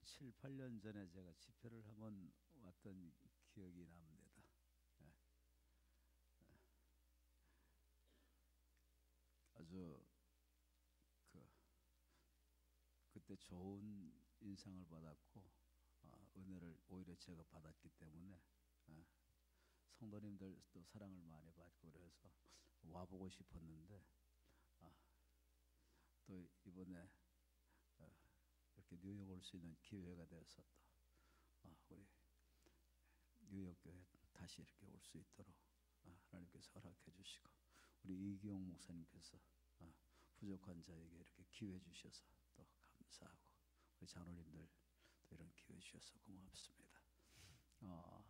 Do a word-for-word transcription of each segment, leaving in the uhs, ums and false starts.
칠, 팔 년 전에 제가 집회를 한번 왔던 기억이 납니다. 예. 아주 그 그때 좋은 인상을 받았고 어, 은혜를 오히려 제가 받았기 때문에 예. 성도님들 또 사랑을 많이 받고 그래서 와보고 싶었는데 아, 또 이번에 어, 이렇게 뉴욕 올 수 있는 기회가 되어서 또 어, 우리 뉴욕 교회 다시 이렇게 올 수 있도록 어, 하나님께서 허락해 주시고 우리 이기용 목사님께서 어, 부족한 자에게 이렇게 기회 주셔서 또 감사하고 우리 장로님들 또 이런 기회 주셔서 고맙습니다. 어,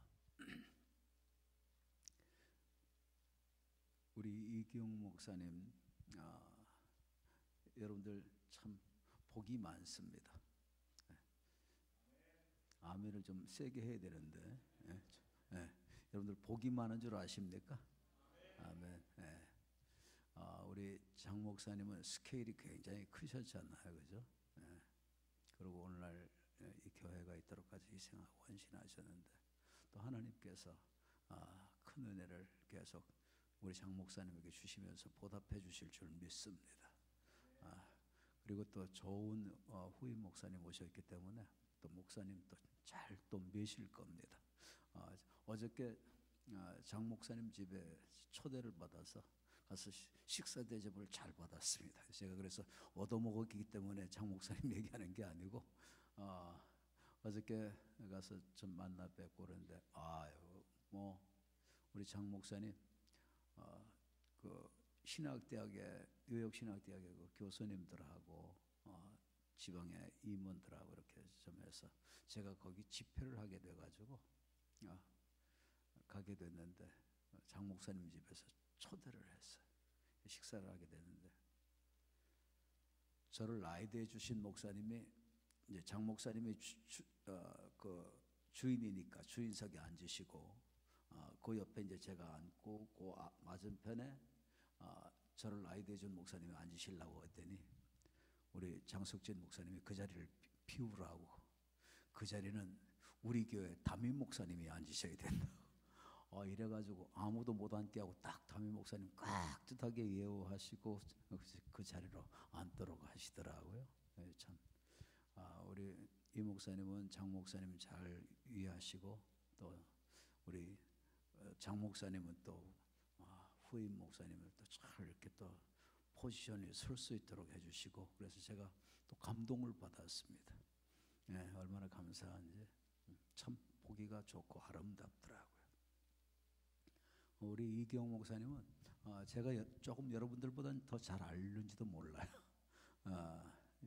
우리 이기용 목사님 어, 여러분들 참 복이 많습니다. 네. 아멘을 좀 세게 해야 되는데 네. 네. 여러분들 복이 많은 줄 아십니까? 아멘. 네. 어, 우리 장 목사님은 스케일이 굉장히 크셨잖아요, 그죠? 네. 그리고 오늘날 이 교회가 있도록까지 희생하고 헌신하셨는데 또 하나님께서 어, 큰 은혜를 계속 우리 장 목사님에게 주시면서 보답해 주실 줄 믿습니다. 아, 그리고 또 좋은 어, 후임 목사님 오셨기 때문에 또 목사님 또 잘 또 미실 겁니다. 어, 어저께 어, 장 목사님 집에 초대를 받아서 가서 식사 대접을 잘 받았습니다. 제가 그래서 얻어먹었기 때문에 장 목사님 얘기하는 게 아니고 어, 어저께 가서 좀 만나 뵙고 그러는데 아유 뭐 우리 장 목사님 어, 그 신학대학의 뉴욕 신학대학의 그 교수님들하고 어, 지방의 임원들하고 이렇게 좀 해서 제가 거기 집회를 하게 돼가지고 어, 가게 됐는데 장 목사님 집에서 초대를 했어요. 식사를 하게 됐는데 저를 라이드해 주신 목사님이 이제 장 목사님이 주, 주, 어, 그 주인이니까 주인석에 앉으시고 어, 그 옆에 이제 제가 앉고 그 아, 맞은편에 어, 저를 라이드해 준 목사님이 앉으시려고 했더니 우리 장석진 목사님이 그 자리를 비우라고 그 자리는 우리 교회 담임 목사님이 앉으셔야 된다. 어, 이래가지고 아무도 못 앉게 하고 딱 담임 목사님 깍듯하게 예우하시고 그 자리로 앉도록 하시더라고요. 네, 참 아, 우리 이 목사님은 장 목사님 잘 위하시고 또 우리 장 목사님은 또 아, 후임 목사님을 또 잘 이렇게 또 포지션에 설 수 있도록 해주시고 그래서 제가 또 감동을 받았습니다. 네, 얼마나 감사한지 참 보기가 좋고 아름답더라고요. 우리 이기용 목사님은 어, 제가 조금 여러분들보다는 더 잘 알는지도 몰라요. 어,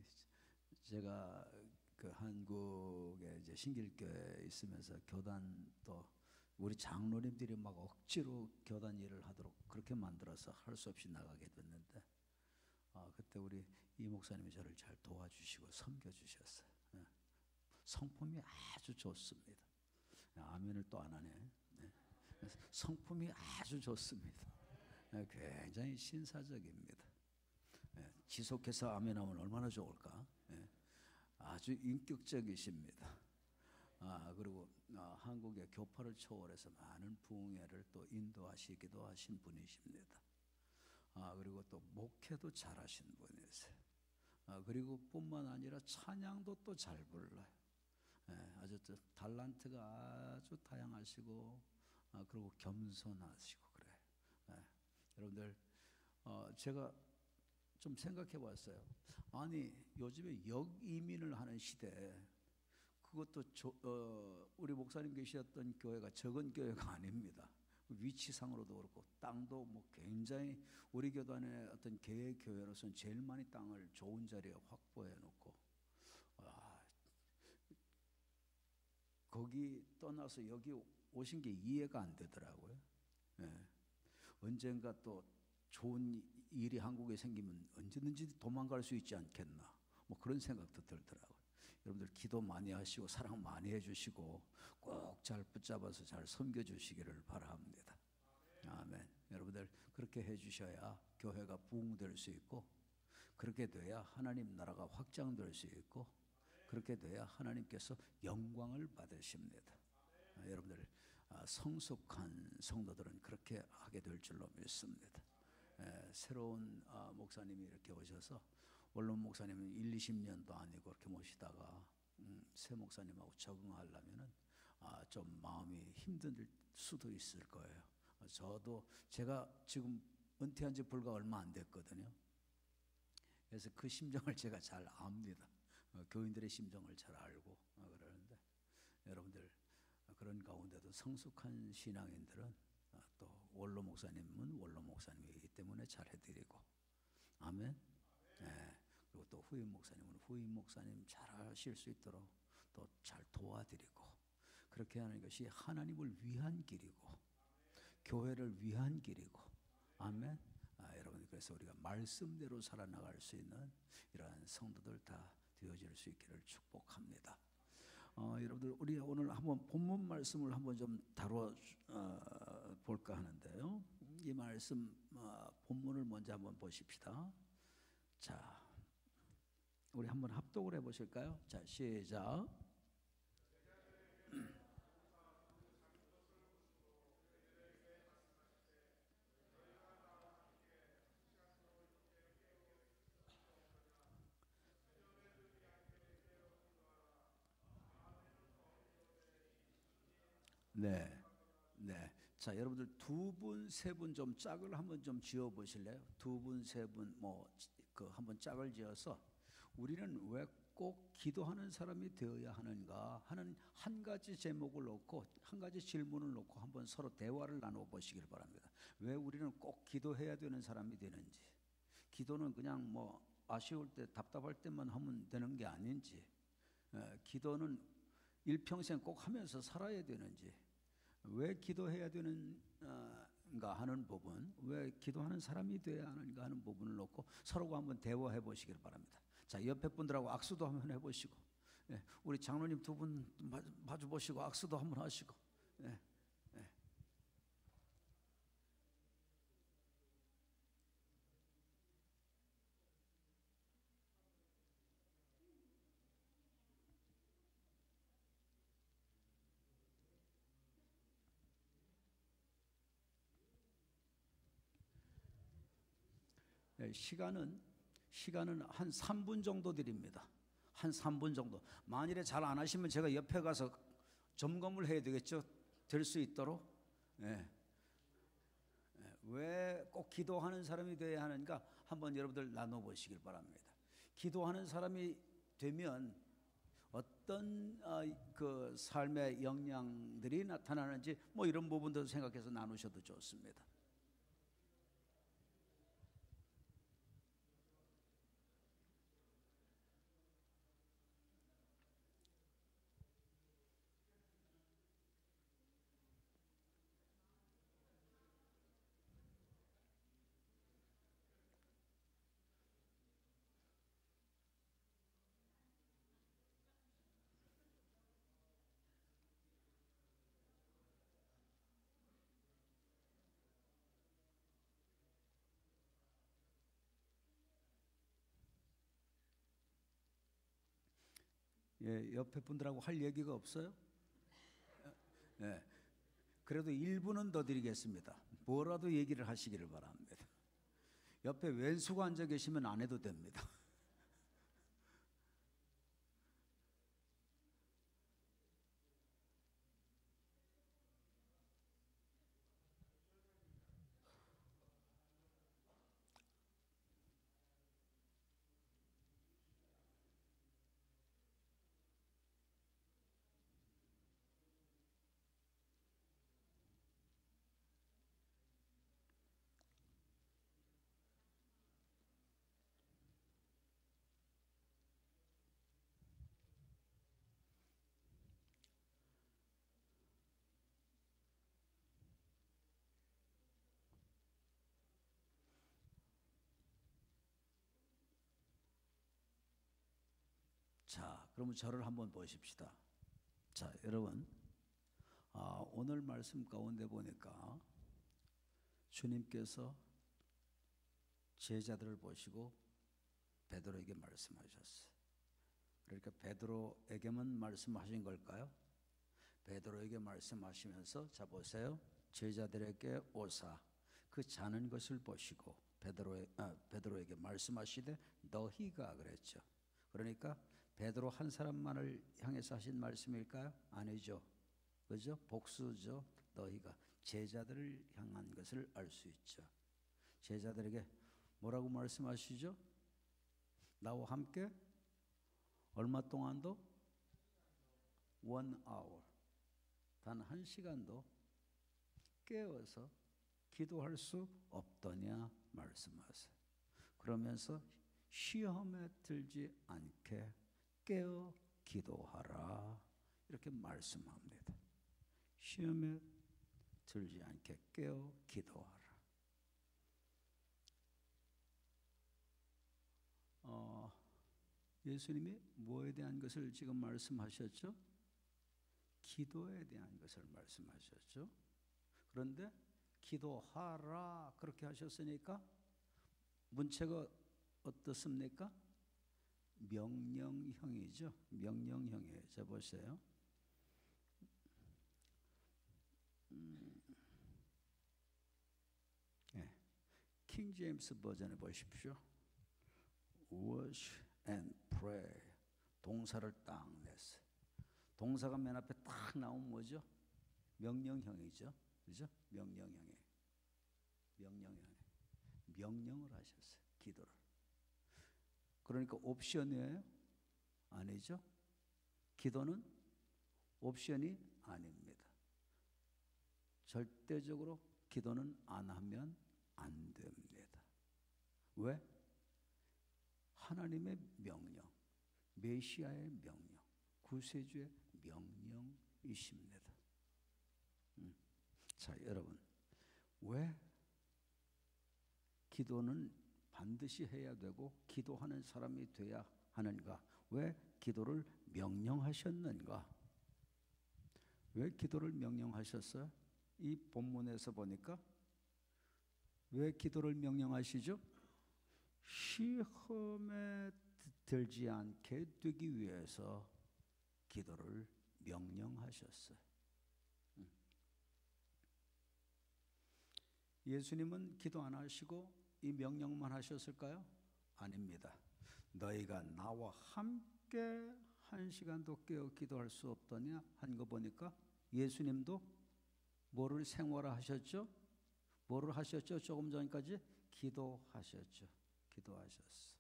제가 그 한국에 이제 신길교회에 있으면서 교단 또 우리 장로님들이 막 억지로 교단 일을 하도록 그렇게 만들어서 할 수 없이 나가게 됐는데 어, 그때 우리 이 목사님이 저를 잘 도와주시고 섬겨주셨어요. 예. 성품이 아주 좋습니다. 아멘을 또 안 하네. 네. 성품이 아주 좋습니다. 예, 굉장히 신사적입니다. 예, 지속해서 아멘하면 얼마나 좋을까. 예, 아주 인격적이십니다. 아, 그리고 아, 한국의 교파를 초월해서 많은 부흥회를 또 인도하시기도 하신 분이십니다. 아, 그리고 또 목회도 잘하신 분이세요. 아, 그리고 뿐만 아니라 찬양도 또 잘 불러요. 예, 아주 달란트가 아주 다양하시고 아, 그리고 겸손하시고 그래요. 예, 여러분들 어, 제가 좀 생각해 봤어요. 아니 요즘에 역이민을 하는 시대에 그것도 저, 어, 우리 목사님 계셨던 교회가 적은 교회가 아닙니다. 위치상으로도 그렇고 땅도 뭐 굉장히 우리 교단의 어떤 개의 교회로서는 제일 많이 땅을 좋은 자리에 확보해 놓고 아, 거기 떠나서 여기 오신 게 이해가 안 되더라고요. 예. 언젠가 또 좋은 일이 한국에 생기면 언제든지 도망갈 수 있지 않겠나 뭐 그런 생각도 들더라고요. 여러분들 기도 많이 하시고 사랑 많이 해주시고 꼭 잘 붙잡아서 잘 섬겨주시기를 바랍니다. 아멘. 여러분들 그렇게 해주셔야 교회가 부흥될 수 있고 그렇게 돼야 하나님 나라가 확장될 수 있고 그렇게 돼야 하나님께서 영광을 받으십니다. 아, 여러분들 아, 성숙한 성도들은 그렇게 하게 될 줄로 믿습니다. 에, 새로운 아, 목사님이 이렇게 오셔서 원론 목사님은 일, 이십 년도 아니고 그렇게 모시다가 음, 새 목사님하고 적응하려면은 아, 좀 마음이 힘들 수도 있을 거예요. 어, 저도 제가 지금 은퇴한 지 불과 얼마 안 됐거든요. 그래서 그 심정을 제가 잘 압니다. 어, 교인들의 심정을 잘 알고 어, 그러는데 여러분들 어, 그런 가운데도 성숙한 신앙인들은 어, 또 원로 목사님은 원로 목사님이기 때문에 잘 해드리고 아멘. 네. 그리고 또 후임 목사님은 후임 목사님 잘 하실 수 있도록 또 잘 도와드리고 그렇게 하는 것이 하나님을 위한 길이고 교회를 위한 길이고 아멘. 아, 여러분 그래서 우리가 말씀대로 살아나갈 수 있는 이러한 성도들 다 되어질 수 있기를 축복합니다. 어, 여러분들 우리 오늘 한번 본문 말씀을 한번 좀 다뤄 어, 볼까 하는데요. 이 말씀 어, 본문을 먼저 한번 보십시다. 자, 우리 한번 합독을 해보실까요? 자, 시작. 네, 네. 자, 여러분들 두 분, 세 분 좀 짝을 한번 좀 지어 보실래요? 두 분, 세 분 뭐 그 한번 짝을 지어서 우리는 왜 꼭 기도하는 사람이 되어야 하는가 하는 한 가지 제목을 놓고 한 가지 질문을 놓고 한번 서로 대화를 나눠 보시길 바랍니다. 왜 우리는 꼭 기도해야 되는 사람이 되는지, 기도는 그냥 뭐 아쉬울 때 답답할 때만 하면 되는 게 아닌지, 에, 기도는 일평생 꼭 하면서 살아야 되는지, 왜 기도해야 되는가 하는 부분, 왜 기도하는 사람이 되어야 하는가 하는 부분을 놓고 서로가 한번 대화해 보시길 바랍니다. 자, 옆에 분들하고 악수도 한번 해보시고, 예, 우리 장로님 두 분 마주 보시고 악수도 한번 하시고, 예, 예. 예, 시간은 시간은 한 삼 분 정도 드립니다. 한 삼 분 정도. 만일에 잘 안 하시면 제가 옆에 가서 점검을 해야 되겠죠. 될 수 있도록. 예. 왜 꼭 기도하는 사람이 되어야 하는가 한번 여러분들 나눠보시길 바랍니다. 기도하는 사람이 되면 어떤 어, 그 삶의 역량들이 나타나는지 뭐 이런 부분도 생각해서 나누셔도 좋습니다. 예, 옆에 분들하고 할 얘기가 없어요? 예, 그래도 일 분은 더 드리겠습니다. 뭐라도 얘기를 하시기를 바랍니다. 옆에 왼수가 앉아 계시면 안 해도 됩니다. 자, 그러면 저를 한번 보십시다. 자, 여러분, 아, 오늘 말씀 가운데 보니까 주님께서 제자들을 보시고 베드로에게 말씀하셨어요. 그러니까 베드로에게만 말씀하신 걸까요? 베드로에게 말씀하시면서 자 보세요. 제자들에게 오사 그 자는 것을 보시고 베드로에, 아, 베드로에게 말씀하시되 너희가 그랬죠. 그러니까 베드로 한 사람만을 향해서 하신 말씀일까요? 아니죠. 그죠? 복수죠. 너희가 제자들을 향한 것을 알 수 있죠. 제자들에게 뭐라고 말씀하시죠? 나와 함께 얼마 동안도 one hour 단 한 시간도 깨어서 기도할 수 없더냐 말씀하세요. 그러면서 시험에 들지 않게 깨어 기도하라 이렇게 말씀합니다. 시험에 들지 않게 깨어 기도하라. 어, 예수님이 뭐에 대한 것을 지금 말씀하셨죠? 기도에 대한 것을 말씀하셨죠. 그런데 기도하라 그렇게 하셨으니까 문체가 어떻습니까? 명령형이죠. 명령형이에요. 자 보세요. 음, 네. 킹 제임스 버전에 보십시오. Wash and pray. 동사를 딱 냈어요. 동사가 맨 앞에 딱 나오면 뭐죠? 명령형이죠. 그죠? 명령형이에요. 명령형이에요. 명령을 하셨어요. 기도를. 그러니까 옵션이에요? 아니죠. 기도는 옵션이 아닙니다. 절대적으로 기도는 안 하면 안 됩니다. 왜? 하나님의 명령, 메시아의 명령, 구세주의 명령이십니다. 음. 자, 여러분, 왜 기도는 반드시 해야 되고 기도하는 사람이 돼야 하는가? 왜 기도를 명령하셨는가? 왜 기도를 명령하셨어요? 이 본문에서 보니까 왜 기도를 명령하시죠? 시험에 들지 않게 되기 위해서 기도를 명령하셨어요. 예수님은 기도 안 하시고 이 명령만 하셨을까요? 아닙니다. 너희가 나와 함께 한 시간도 깨어 기도할 수 없더냐 한 거 보니까 예수님도 뭐를 생활하셨죠? 뭐를 하셨죠? 조금 전까지 기도하셨죠. 기도하셨어.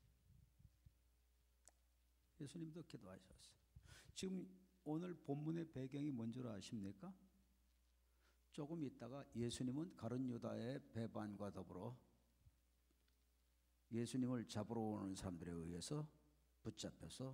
예수님도 기도하셨어. 지금 오늘 본문의 배경이 뭔 줄 아십니까? 조금 있다가 예수님은 가룟 유다의 배반과 더불어 예수님을 잡으러 오는 사람들에 의해서 붙잡혀서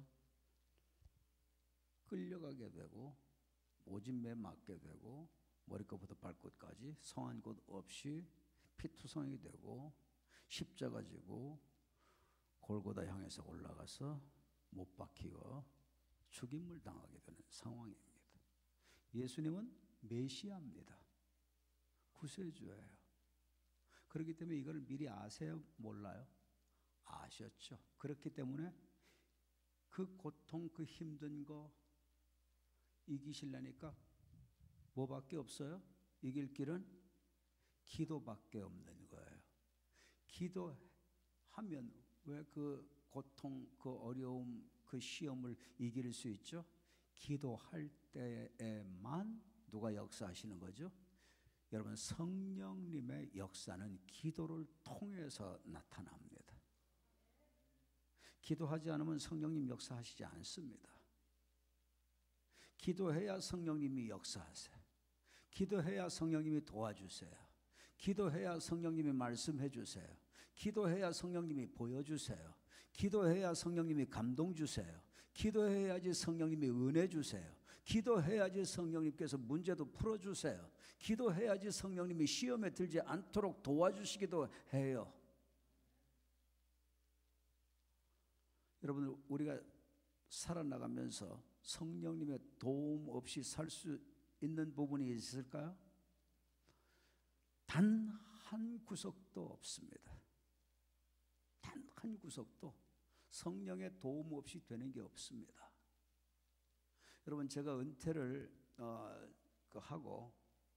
끌려가게 되고 모진매에 맞게 되고 머리끝부터 발끝까지 성한 곳 없이 피투성이 되고 십자가 지고 골고다 향해서 올라가서 못 박히고 죽임을 당하게 되는 상황입니다. 예수님은 메시아입니다. 구세주예요. 그렇기 때문에 이걸 미리 아세요? 몰라요? 아셨죠. 그렇기 때문에 그 고통, 그 힘든 거 이기시려니까 뭐밖에 없어요? 이길 길은 기도밖에 없는 거예요. 기도하면 왜 그 고통, 그 어려움, 그 시험을 이길 수 있죠? 기도할 때에만 누가 역사하시는 거죠? 여러분, 성령님의 역사는 기도를 통해서 나타납니다. 기도하지 않으면 성령님 역사하시지 않습니다. 기도해야 성령님이 역사하세요. 기도해야 성령님이 도와주세요. 기도해야 성령님이 말씀해 주세요. 기도해야 성령님이 보여주세요. 기도해야 성령님이 감동 주세요. 기도해야지 성령님이 은혜 주세요. 기도해야지 성령님께서 문제도 풀어주세요. 기도해야지 성령님이 시험에 들지 않도록 도와주시기도 해요. 여러분, 우리가 살아나가면서 성령님의 도움 없이 살 수 있는 부분이 있을까요? 단 한 구석도 없습니다. 단 한 구석도 성령의 도움 없이 되는 게 없습니다. 여러분 제가 은퇴를 어, 그 하고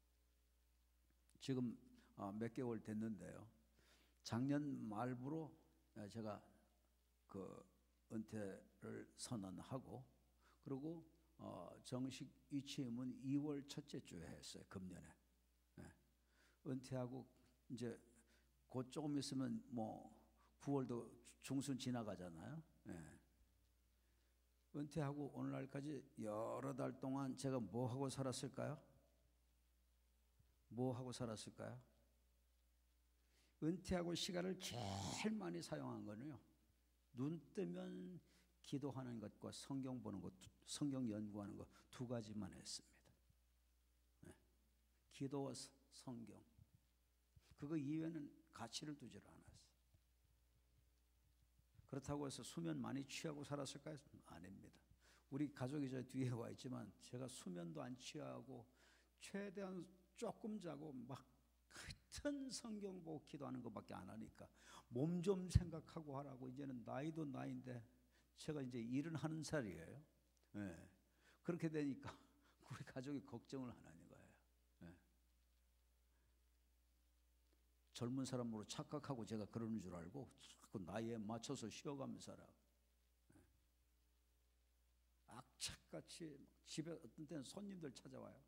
지금 어, 몇 개월 됐는데요. 작년 말부로 제가 그 은퇴를 선언하고 그리고 어, 정식 이취임은 이월 첫째 주에 했어요. 금년에. 네. 은퇴하고 이제 곧 조금 있으면 뭐 구월도 중순 지나가잖아요. 네. 은퇴하고 오늘날까지 여러 달 동안 제가 뭐 하고 살았을까요? 뭐 하고 살았을까요? 은퇴하고 시간을 제일 많이 사용한 거는요. 눈 뜨면 기도하는 것과 성경 보는 것, 성경 연구하는 것 두 가지만 했습니다. 네. 기도와 성경. 그거 이외에는 가치를 두지를 않았어요. 그렇다고 해서 수면 많이 취하고 살았을까요? 아닙니다. 우리 가족이 저 뒤에 와 있지만 제가 수면도 안 취하고 최대한 조금 자고 막 하여튼 성경 보고 기도하는 것밖에 안 하니까 몸 좀 생각하고 하라고. 이제는 나이도 나이인데 제가 이제 일흔한 살이에요. 네. 그렇게 되니까 우리 가족이 걱정을 하는 거예요. 네. 젊은 사람으로 착각하고 제가 그러는 줄 알고 자꾸 나이에 맞춰서 쉬어가면서 살아. 네. 악착같이 집에 어떤 때는 손님들 찾아와요.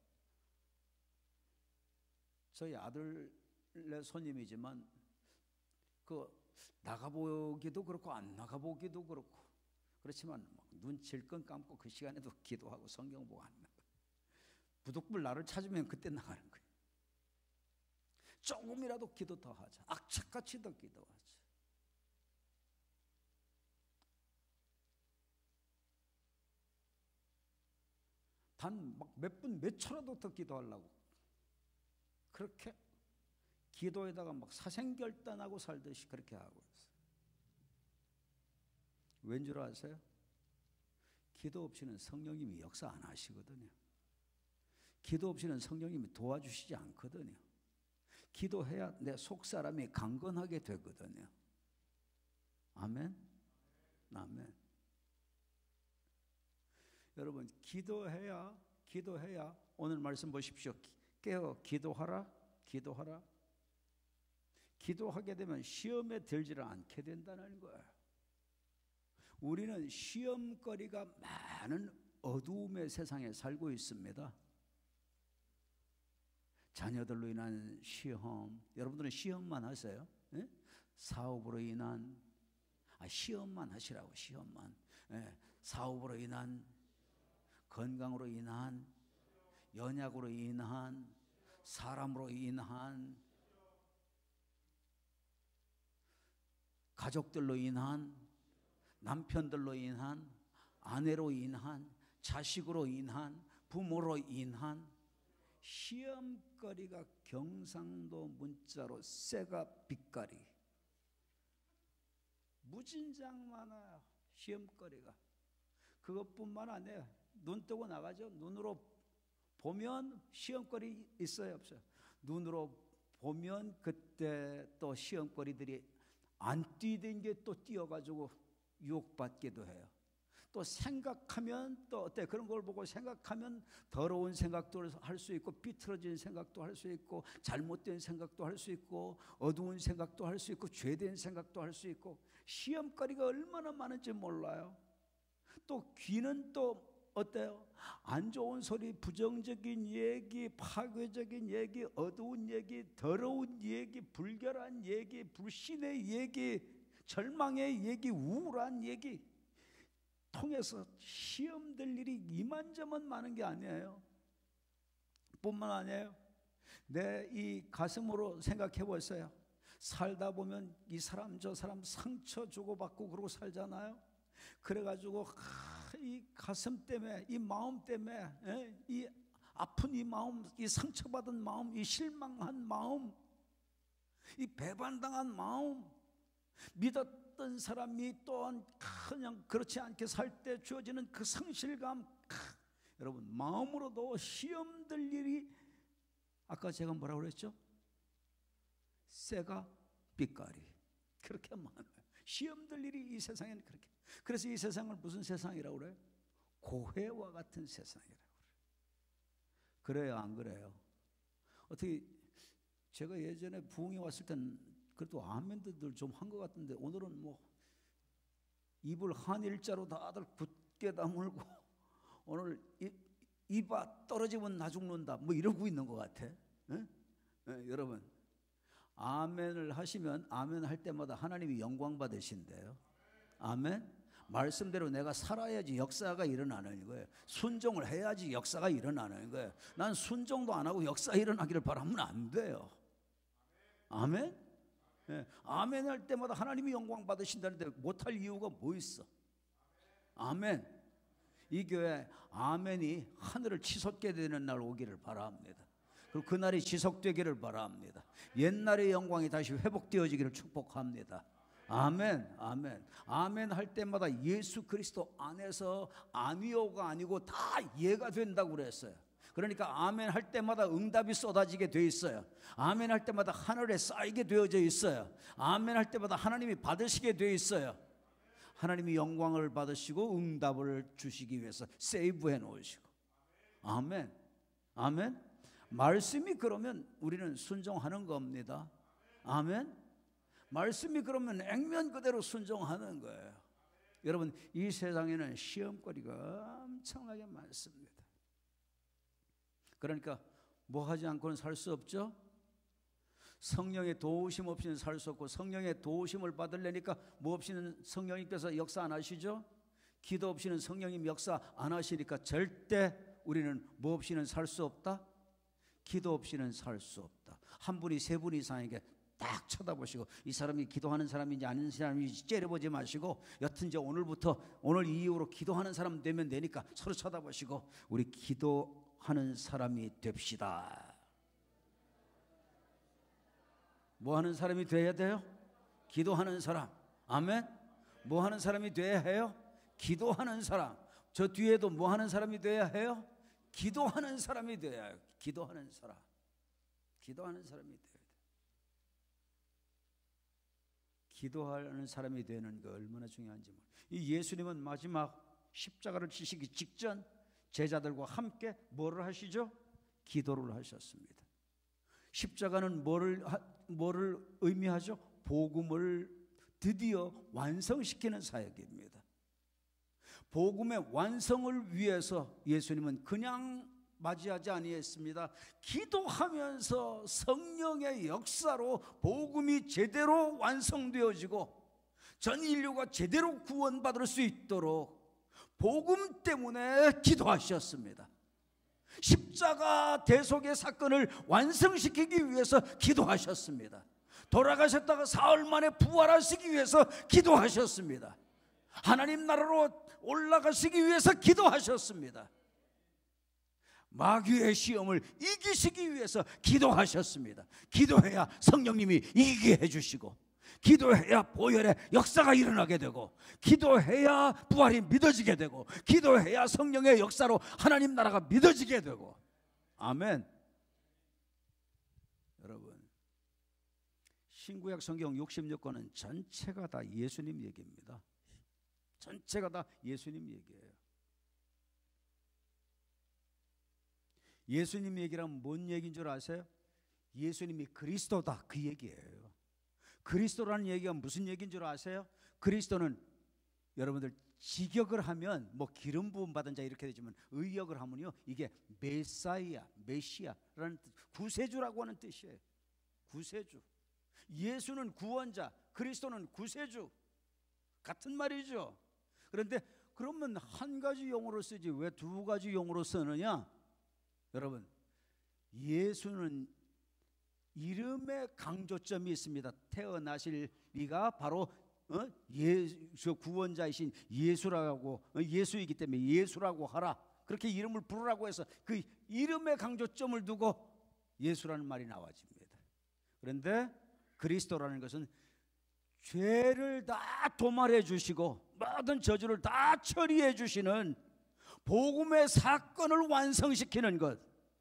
저희 아들의 손님이지만 그 나가보기도 그렇고 안 나가보기도 그렇고 그렇지만 눈 질끈 감고 그 시간에도 기도하고 성경 보고 안 나가. 부득불 나를 찾으면 그때 나가는 거예요. 조금이라도 기도 더 하자. 악착같이 더 기도하자. 단 막 몇 분 몇 초라도 더 기도하려고 그렇게 기도에다가 막 사생결단하고 살듯이 그렇게 하고 있어요. 왠 줄 아세요? 기도 없이는 성령님이 역사 안 하시거든요. 기도 없이는 성령님이 도와주시지 않거든요. 기도해야 내 속사람이 강건하게 되거든요. 아멘? 아멘. 여러분 기도해야 기도해야 오늘 말씀 보십시오. 깨어 기도하라 기도하라. 기도하게 되면 시험에 들지를 않게 된다는 거예요. 우리는 시험거리가 많은 어두움의 세상에 살고 있습니다. 자녀들로 인한 시험. 여러분들은 시험만 하세요? 예? 사업으로 인한 아, 시험만 하시라고. 시험만. 예, 사업으로 인한, 건강으로 인한, 연약으로 인한, 사람으로 인한, 가족들로 인한, 남편들로 인한, 아내로 인한, 자식으로 인한, 부모로 인한 시험거리가 경상도 문자로 쇠가 빛깔이 무진장 많아요. 시험거리가. 그것뿐만 아니에요. 눈 뜨고 나가죠. 눈으로 보면 시험거리 있어요 없어요? 눈으로 보면 그때 또 시험거리들이 안 뛰던 게 또 뛰어가지고 유혹받기도 해요. 또 생각하면 또 어때? 그런 걸 보고 생각하면 더러운 생각도 할 수 있고 비틀어진 생각도 할 수 있고 잘못된 생각도 할 수 있고 어두운 생각도 할 수 있고 죄된 생각도 할 수 있고 시험거리가 얼마나 많은지 몰라요. 또 귀는 또 어때요? 안 좋은 소리, 부정적인 얘기, 파괴적인 얘기, 어두운 얘기, 더러운 얘기, 불결한 얘기, 불신의 얘기, 절망의 얘기, 우울한 얘기 통해서 시험될 일이 이만저만 많은 게 아니에요. 뿐만 아니에요. 내 이 가슴으로 생각해 보세요. 살다 보면 이 사람 저 사람 상처 주고받고 그러고 살잖아요. 그래가지고 이 가슴 때문에, 이 마음 때문에, 에? 이 아픈 이 마음, 이 상처받은 마음, 이 실망한 마음, 이 배반당한 마음, 믿었던 사람이 또한 그냥 그렇지 않게 살 때 주어지는 그 상실감, 여러분 마음으로도 시험될 일이 아까 제가 뭐라고 그랬죠? 쇠가 빛깔이 그렇게 많아요. 시험될 일이 이 세상에는 그렇게. 그래서 이 세상을 무슨 세상이라고 그래요? 고해와 같은 세상이라고 그래요. 안 그래요? 어떻게 제가 예전에 부흥에 왔을 땐 그래도 아멘들 좀 한 것 같은데 오늘은 뭐 입을 한일자로 다들 굳게 다물고 오늘 입, 입아 떨어지면 나 죽는다 뭐 이러고 있는 것 같아. 에? 에, 여러분 아멘을 하시면 아멘 할 때마다 하나님이 영광 받으신대요. 아멘. 말씀대로 내가 살아야지 역사가 일어나는 거예요. 순종을 해야지 역사가 일어나는 거예요. 난 순종도 안 하고 역사 일어나기를 바라면 안 돼요. 아멘. 네. 아멘 할 때마다 하나님이 영광 받으신다는데 못할 이유가 뭐 있어? 아멘. 이 교회 아멘이 하늘을 치솟게 되는 날 오기를 바랍니다. 그리고 그날이 지속되기를 바랍니다. 옛날의 영광이 다시 회복되어지기를 축복합니다. 아멘. 아멘. 아멘 할 때마다 예수 그리스도 안에서 아니오가 아니고 다 예가 된다고 그랬어요. 그러니까 아멘 할 때마다 응답이 쏟아지게 돼 있어요. 아멘 할 때마다 하늘에 쌓이게 되어져 있어요. 아멘 할 때마다 하나님이 받으시게 돼 있어요. 하나님이 영광을 받으시고 응답을 주시기 위해서 세이브해 놓으시고. 아멘. 아멘. 말씀이 그러면 우리는 순종하는 겁니다. 아멘. 말씀이 그러면 액면 그대로 순종하는 거예요. 여러분 이 세상에는 시험거리가 엄청나게 많습니다. 그러니까 뭐 하지 않고는 살 수 없죠. 성령의 도우심 없이는 살 수 없고 성령의 도우심을 받으려니까 뭐 없이는 성령님께서 역사 안 하시죠. 기도 없이는 성령님 역사 안 하시니까 절대 우리는 뭐 없이는 살 수 없다. 기도 없이는 살 수 없다. 한 분이 세 분 이상에게 딱 쳐다보시고 이 사람이 기도하는 사람인지 아닌 사람인지 째려보지 마시고 여튼 이제 오늘부터 오늘 이후로 기도하는 사람 되면 되니까 서로 쳐다보시고 우리 기도하는 사람이 됩시다. 뭐 하는 사람이 돼야 돼요? 기도하는 사람. 아멘. 뭐 하는 사람이 돼야 해요? 기도하는 사람. 저 뒤에도 뭐 하는 사람이 돼야 해요? 기도하는 사람이 돼야 해요. 기도하는 사람. 기도하는 사람이 돼야 돼요. 기도하는 사람이 되는 거 얼마나 중요한지 모르겠어요. 이 예수님은 마지막 십자가를 지시기 직전 제자들과 함께 뭐를 하시죠? 기도를 하셨습니다. 십자가는 뭐를, 뭐를 의미하죠? 복음을 드디어 완성시키는 사역입니다. 복음의 완성을 위해서 예수님은 그냥 맞이하지 아니했습니다. 기도하면서 성령의 역사로 복음이 제대로 완성되어지고 전 인류가 제대로 구원받을 수 있도록 복음 때문에 기도하셨습니다. 십자가 대속의 사건을 완성시키기 위해서 기도하셨습니다. 돌아가셨다가 사흘 만에 부활하시기 위해서 기도하셨습니다. 하나님 나라로 올라가시기 위해서 기도하셨습니다. 마귀의 시험을 이기시기 위해서 기도하셨습니다. 기도해야 성령님이 이기게 해주시고 기도해야 보혈의 역사가 일어나게 되고 기도해야 부활이 믿어지게 되고 기도해야 성령의 역사로 하나님 나라가 믿어지게 되고. 아멘. 여러분 신구약 성경 육십육 권은 전체가 다 예수님 얘기입니다. 전체가 다 예수님 얘기예요. 예수님 얘기란 뭔 얘기인 줄 아세요? 예수님이 그리스도다 그 얘기예요. 그리스도라는 얘기가 무슨 얘기인 줄 아세요? 그리스도는 여러분들 직역을 하면 뭐 기름 부음 받은 자 이렇게 되지만 의역을 하면요 이게 메사이아, 메시아라는 뜻, 구세주라고 하는 뜻이에요. 구세주. 예수는 구원자, 그리스도는 구세주. 같은 말이죠. 그런데 그러면 한 가지 용어로 쓰지 왜 두 가지 용어로 쓰느냐? 여러분 예수는 이름의 강조점이 있습니다. 태어나실 리가 바로 어? 예수 구원자이신 예수라고 어? 예수이기 때문에 예수라고 하라. 그렇게 이름을 부르라고 해서 그 이름의 강조점을 두고 예수라는 말이 나와집니다. 그런데 그리스도라는 것은 죄를 다 도말해 주시고 모든 저주를 다 처리해 주시는 복음의 사건을 완성시키는 것.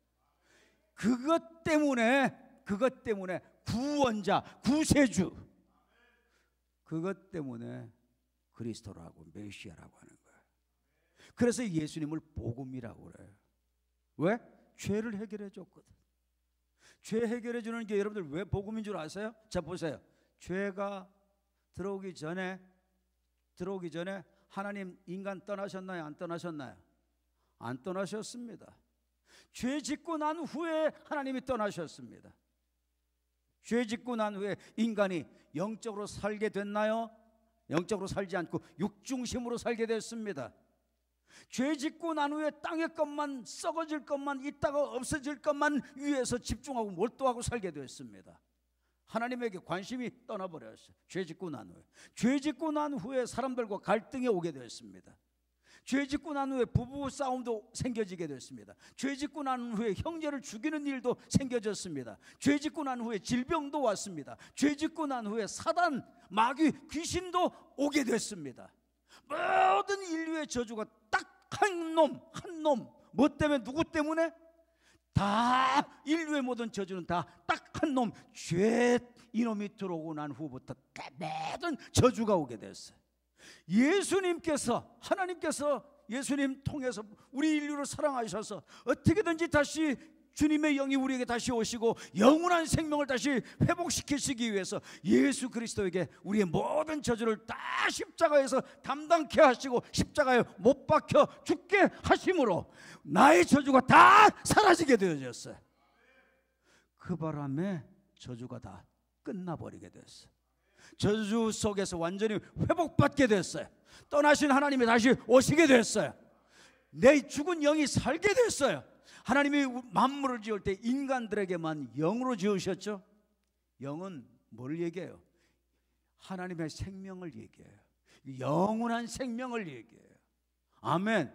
그것 때문에 그것 때문에 구원자, 구세주. 그것 때문에 그리스도라고 메시아라고 하는 거예요. 그래서 예수님을 복음이라고 그래요. 왜? 죄를 해결해 줬거든. 죄 해결해 주는 게 여러분들 왜 복음인 줄 아세요? 자 보세요. 죄가 들어오기 전에 들어오기 전에 하나님 인간 떠나셨나요? 안 떠나셨나요? 안 떠나셨습니다. 죄 짓고 난 후에 하나님이 떠나셨습니다. 죄 짓고 난 후에 인간이 영적으로 살게 됐나요? 영적으로 살지 않고 육중심으로 살게 됐습니다. 죄 짓고 난 후에 땅의 것만, 썩어질 것만, 있다가 없어질 것만 위해서 집중하고 몰두하고 살게 됐습니다. 하나님에게 관심이 떠나버렸어요. 죄 짓고 난 후에 죄 짓고 난 후에 사람들과 갈등이 오게 됐습니다. 죄 짓고 난 후에 부부 싸움도 생겨지게 됐습니다. 죄 짓고 난 후에 형제를 죽이는 일도 생겨졌습니다. 죄 짓고 난 후에 질병도 왔습니다. 죄 짓고 난 후에 사단, 마귀, 귀신도 오게 됐습니다. 모든 인류의 저주가 딱 한 놈, 한 놈, 뭐 때문에, 누구 때문에? 다 인류의 모든 저주는 다 딱 한 놈, 죄, 이놈이 들어오고 난 후부터 모든 저주가 오게 됐어요. 예수님께서, 하나님께서 예수님 통해서 우리 인류를 사랑하셔서 어떻게든지 다시 주님의 영이 우리에게 다시 오시고 영원한 생명을 다시 회복시키시기 위해서 예수 그리스도에게 우리의 모든 저주를 다 십자가에서 담당케 하시고 십자가에 못 박혀 죽게 하심으로 나의 저주가 다 사라지게 되어졌어요. 그 바람에 저주가 다 끝나버리게 됐어요. 저주 속에서 완전히 회복받게 됐어요. 떠나신 하나님이 다시 오시게 됐어요. 내 죽은 영이 살게 됐어요. 하나님이 만물을 지을 때 인간들에게만 영으로 지으셨죠. 영은 뭘 얘기해요? 하나님의 생명을 얘기해요. 영원한 생명을 얘기해요. 아멘.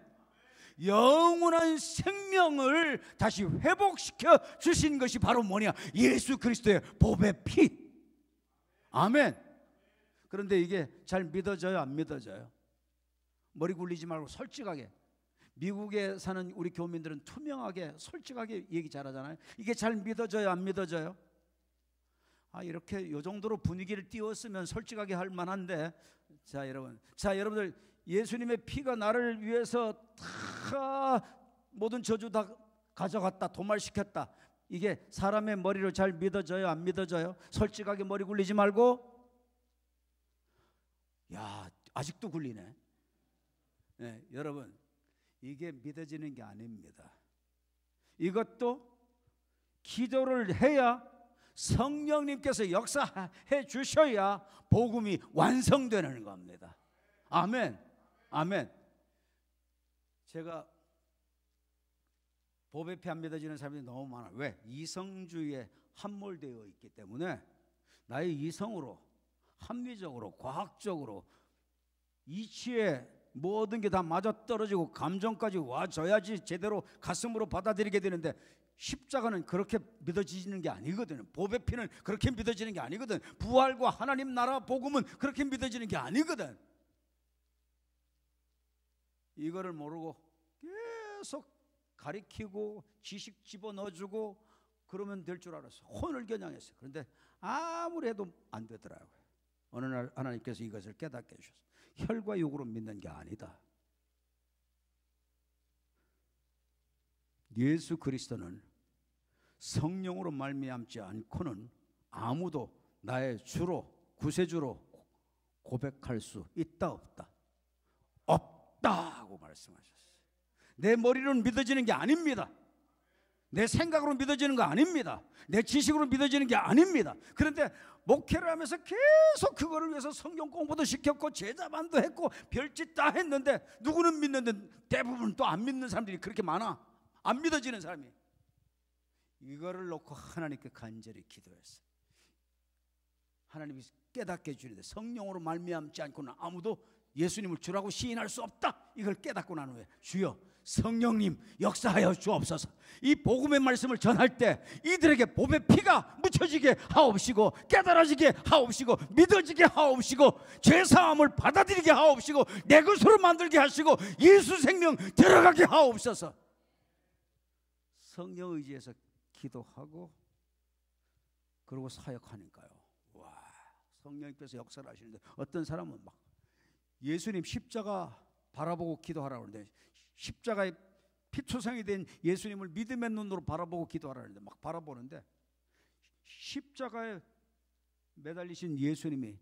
영원한 생명을 다시 회복시켜 주신 것이 바로 뭐냐? 예수 그리스도의 보배 피. 아멘. 그런데 이게 잘 믿어져요? 안 믿어져요? 머리 굴리지 말고 솔직하게. 미국에 사는 우리 교민들은 투명하게 솔직하게 얘기 잘하잖아요. 이게 잘 믿어져요? 안 믿어져요? 아, 이렇게 요 정도로 분위기를 띄웠으면 솔직하게 할 만한데, 자 여러분, 자 여러분들, 예수님의 피가 나를 위해서 다 모든 저주 다 가져갔다, 도말시켰다. 이게 사람의 머리로 잘 믿어져요? 안 믿어져요? 솔직하게 머리 굴리지 말고. 야, 아직도 굴리네. 네, 여러분, 이게 믿어지는 게 아닙니다. 이것도 기도를 해야, 성령님께서 역사해 주셔야 복음이 완성되는 겁니다. 아멘. 아멘. 제가 보배피 안 믿어지는 사람들이 너무 많아요. 왜? 이성주의에 함몰되어 있기 때문에 나의 이성으로, 합리적으로, 과학적으로 이치에 모든 게 다 맞아떨어지고 감정까지 와줘야지 제대로 가슴으로 받아들이게 되는데, 십자가는 그렇게 믿어지는 게 아니거든요. 보배피는 그렇게 믿어지는 게 아니거든. 부활과 하나님 나라 복음은 그렇게 믿어지는 게 아니거든. 이거를 모르고 계속 가리키고 지식 집어넣어주고 그러면 될 줄 알았어. 혼을 겨냥했어요. 그런데 아무리 해도 안 되더라고요. 어느 날 하나님께서 이것을 깨닫게 해주셨어요. 혈과 육으로 믿는 게 아니다. 예수 그리스도는 성령으로 말미암지 않고는 아무도 나의 주로, 구세주로 고백할 수 있다 없다? 없다고 말씀하셨어요. 내 머리로는 믿어지는 게 아닙니다. 내 생각으로 믿어지는 거 아닙니다. 내 지식으로 믿어지는 게 아닙니다. 그런데 목회를 하면서 계속 그거를 위해서 성경 공부도 시켰고 제자반도 했고 별짓 다 했는데, 누구는 믿는데 대부분 또 안 믿는 사람들이 그렇게 많아. 안 믿어지는 사람이. 이거를 놓고 하나님께 간절히 기도했어요. 하나님이 깨닫게 해주는데, 성령으로 말미암지 않고는 아무도 예수님을 주라고 시인할 수 없다. 이걸 깨닫고 난 후에, 주여 성령님 역사하여 주옵소서. 이 복음의 말씀을 전할 때 이들에게 복의 피가 묻혀지게 하옵시고, 깨달아지게 하옵시고, 믿어지게 하옵시고, 죄사함을 받아들이게 하옵시고, 내 것으로 만들게 하시고, 예수 생명 들어가게 하옵소서. 성령 의지해서 기도하고 그러고 사역하니까요, 와, 성령님께서 역사를 하시는데, 어떤 사람은 막 예수님 십자가 바라보고 기도하라고 하는데, 십자가에 피투성이 된 예수님을 믿음의 눈으로 바라보고 기도하라는데 막 바라보는데, 십자가에 매달리신 예수님이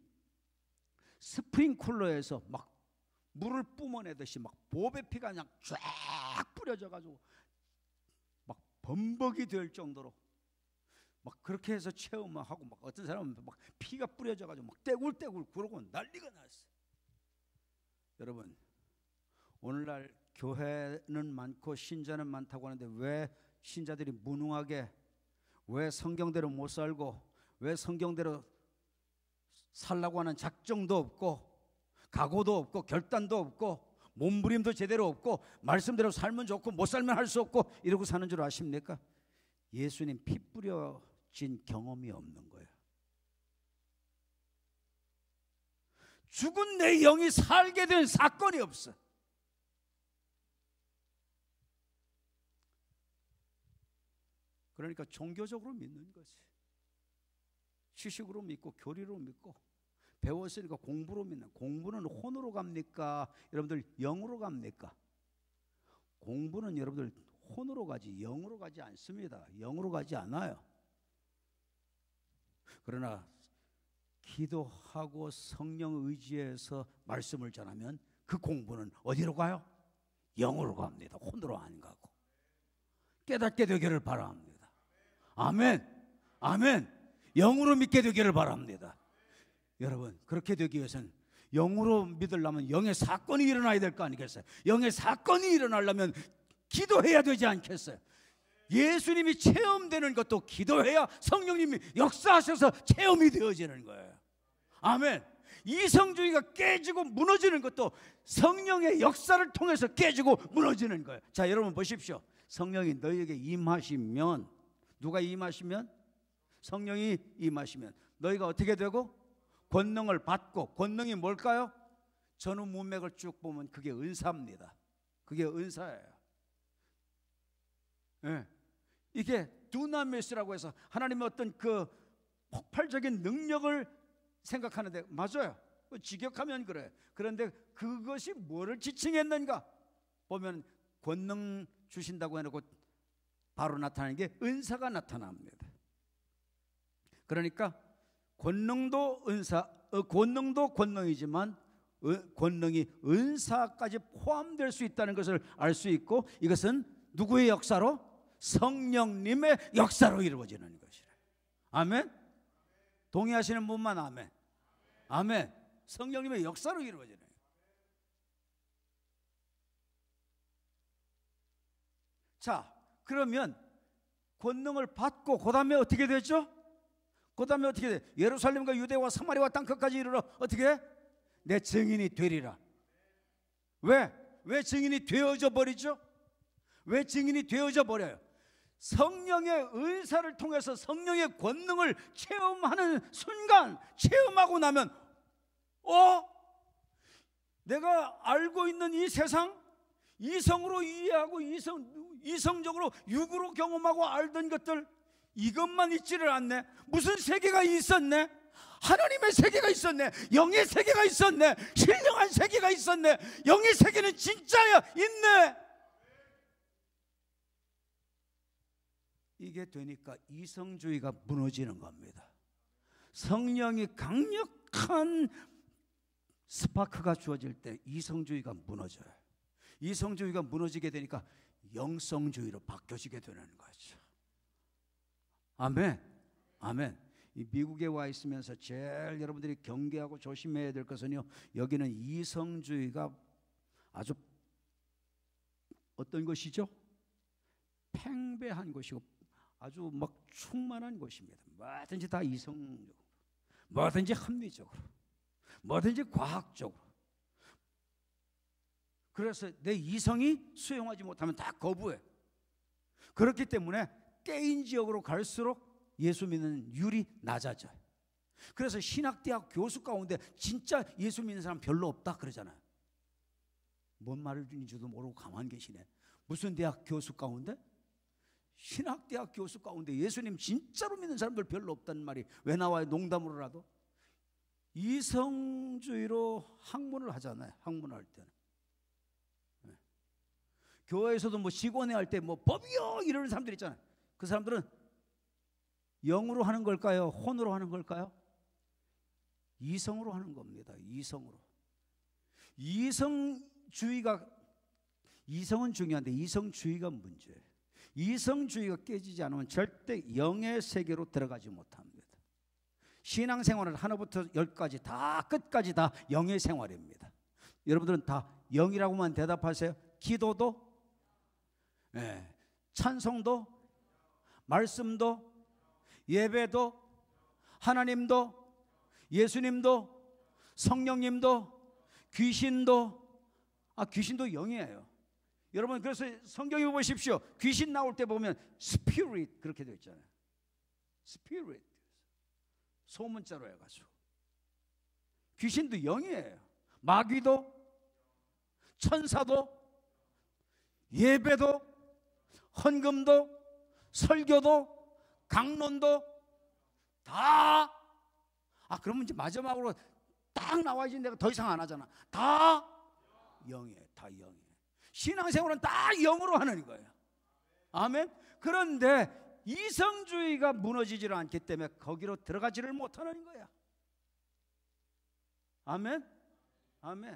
스프링쿨러에서 막 물을 뿜어내듯이 막 보배 피가 그냥 쫙 뿌려져 가지고 막 범벅이 될 정도로 막 그렇게 해서 체험하고, 막 어떤 사람은 막 피가 뿌려져 가지고 막 떼굴떼굴 구르고 난리가 났어요. 여러분, 오늘날 교회는 많고 신자는 많다고 하는데 왜 신자들이 무능하게, 왜 성경대로 못 살고, 왜 성경대로 살라고 하는 작정도 없고 각오도 없고 결단도 없고 몸부림도 제대로 없고 말씀대로 살면 좋고 못 살면 할 수 없고 이러고 사는 줄 아십니까? 예수님 피 뿌려진 경험이 없는 거예요. 죽은 내 영이 살게 된 사건이 없어. 그러니까 종교적으로 믿는 거지. 지식으로 믿고 교리로 믿고 배웠으니까 공부로 믿는. 공부는 혼으로 갑니까? 여러분들 영으로 갑니까? 공부는 여러분들 혼으로 가지 영으로 가지 않습니다. 영으로 가지 않아요. 그러나 기도하고 성령 의지해서 말씀을 전하면 그 공부는 어디로 가요? 영으로 갑니다. 혼으로 안 가고. 깨닫게 되기를 바랍니다. 아멘. 아멘. 영으로 믿게 되기를 바랍니다. 여러분, 그렇게 되기 위해서는 영으로 믿으려면 영의 사건이 일어나야 될 거 아니겠어요? 영의 사건이 일어나려면 기도해야 되지 않겠어요? 예수님이 체험되는 것도 기도해야 성령님이 역사하셔서 체험이 되어지는 거예요. 아멘. 이성주의가 깨지고 무너지는 것도 성령의 역사를 통해서 깨지고 무너지는 거예요. 자, 여러분 보십시오. 성령이 너희에게 임하시면, 누가 임하시면? 성령이 임하시면 너희가 어떻게 되고? 권능을 받고. 권능이 뭘까요? 전후 문맥을 쭉 보면 그게 은사입니다. 그게 은사예요. 네. 이게 두나미스라고 해서 하나님의 어떤 그 폭발적인 능력을 생각하는데, 맞아요. 직역하면 그래. 그런데 그것이 뭐를 지칭했는가 보면 권능 주신다고 해놓고 바로 나타나는 게 은사가 나타납니다. 그러니까 권능도 은사, 어, 권능도 권능이지만 어, 권능이 은사까지 포함될 수 있다는 것을 알 수 있고, 이것은 누구의 역사로? 성령님의 역사로 이루어지는 것이래. 아멘. 동의하시는 분만 아멘. 아멘. 성령님의 역사로 이루어지는 거예요. 자, 그러면 권능을 받고 그 다음에 어떻게 되죠? 그 다음에 어떻게 돼? 예루살렘과 유대와 사마리아 땅끝까지 이르러 어떻게? 내 증인이 되리라. 왜? 왜 증인이 되어져 버리죠? 왜 증인이 되어져 버려요? 성령의 은사를 통해서 성령의 권능을 체험하는 순간, 체험하고 나면 어? 내가 알고 있는 이 세상, 이성으로 이해하고 이성, 이성적으로 육으로 경험하고 알던 것들, 이것만 있지를 않네. 무슨 세계가 있었네? 하나님의 세계가 있었네. 영의 세계가 있었네. 신령한 세계가 있었네. 영의 세계는 진짜야, 있네. 이게 되니까 이성주의가 무너지는 겁니다. 성령이 강력한 스파크가 주어질 때 이성주의가 무너져요. 이성주의가 무너지게 되니까 영성주의로 바뀌어지게 되는 거죠. 아멘. 아멘. 이 미국에 와 있으면서 제일 여러분들이 경계하고 조심해야 될 것은요, 여기는 이성주의가 아주 어떤 것이죠? 팽배한 것이고 아주 막 충만한 것입니다. 뭐든지 다 이성적으로, 뭐든지 합리적으로, 뭐든지 과학적으로. 그래서 내 이성이 수용하지 못하면 다 거부해. 그렇기 때문에 깨인 지역으로 갈수록 예수 믿는 율이 낮아져요. 그래서 신학대학 교수 가운데 진짜 예수 믿는 사람 별로 없다 그러잖아요. 뭔 말인지도 모르고 가만히 계시네. 무슨 대학 교수 가운데? 신학대학 교수 가운데 예수님 진짜로 믿는 사람들 별로 없다는 말이 왜 나와요? 농담으로라도. 이성주의로 학문을 하잖아요. 학문할 때는 교회에서도 뭐 시고내 할 때 뭐 법이요 이러는 사람들 있잖아요. 그 사람들은 영으로 하는 걸까요? 혼으로 하는 걸까요? 이성으로 하는 겁니다. 이성으로. 이성주의가, 이성은 중요한데 이성주의가 문제예요. 이성주의가 깨지지 않으면 절대 영의 세계로 들어가지 못합니다. 신앙생활은 하나부터 열까지 다 끝까지 다 영의 생활입니다. 여러분들은 다 영이라고만 대답하세요. 기도도, 네, 찬송도, 말씀도, 예배도, 하나님도, 예수님도, 성령님도, 귀신도, 아 귀신도 영이에요. 여러분 그래서 성경에 보십시오. 귀신 나올 때 보면 스피릿 그렇게 되어 있잖아요. 스피릿, 소문자로 해가지고. 귀신도 영이에요. 마귀도, 천사도, 예배도, 헌금도, 설교도, 강론도 다, 아 그러면 이제 마지막으로 딱 나와야지. 내가 더 이상 안 하잖아. 다 영이에요. 다 영이에요. 신앙생활은 다 영으로 하는 거예요. 아멘. 그런데 이성주의가 무너지지를 않기 때문에 거기로 들어가지를 못하는 거야. 아멘. 아멘.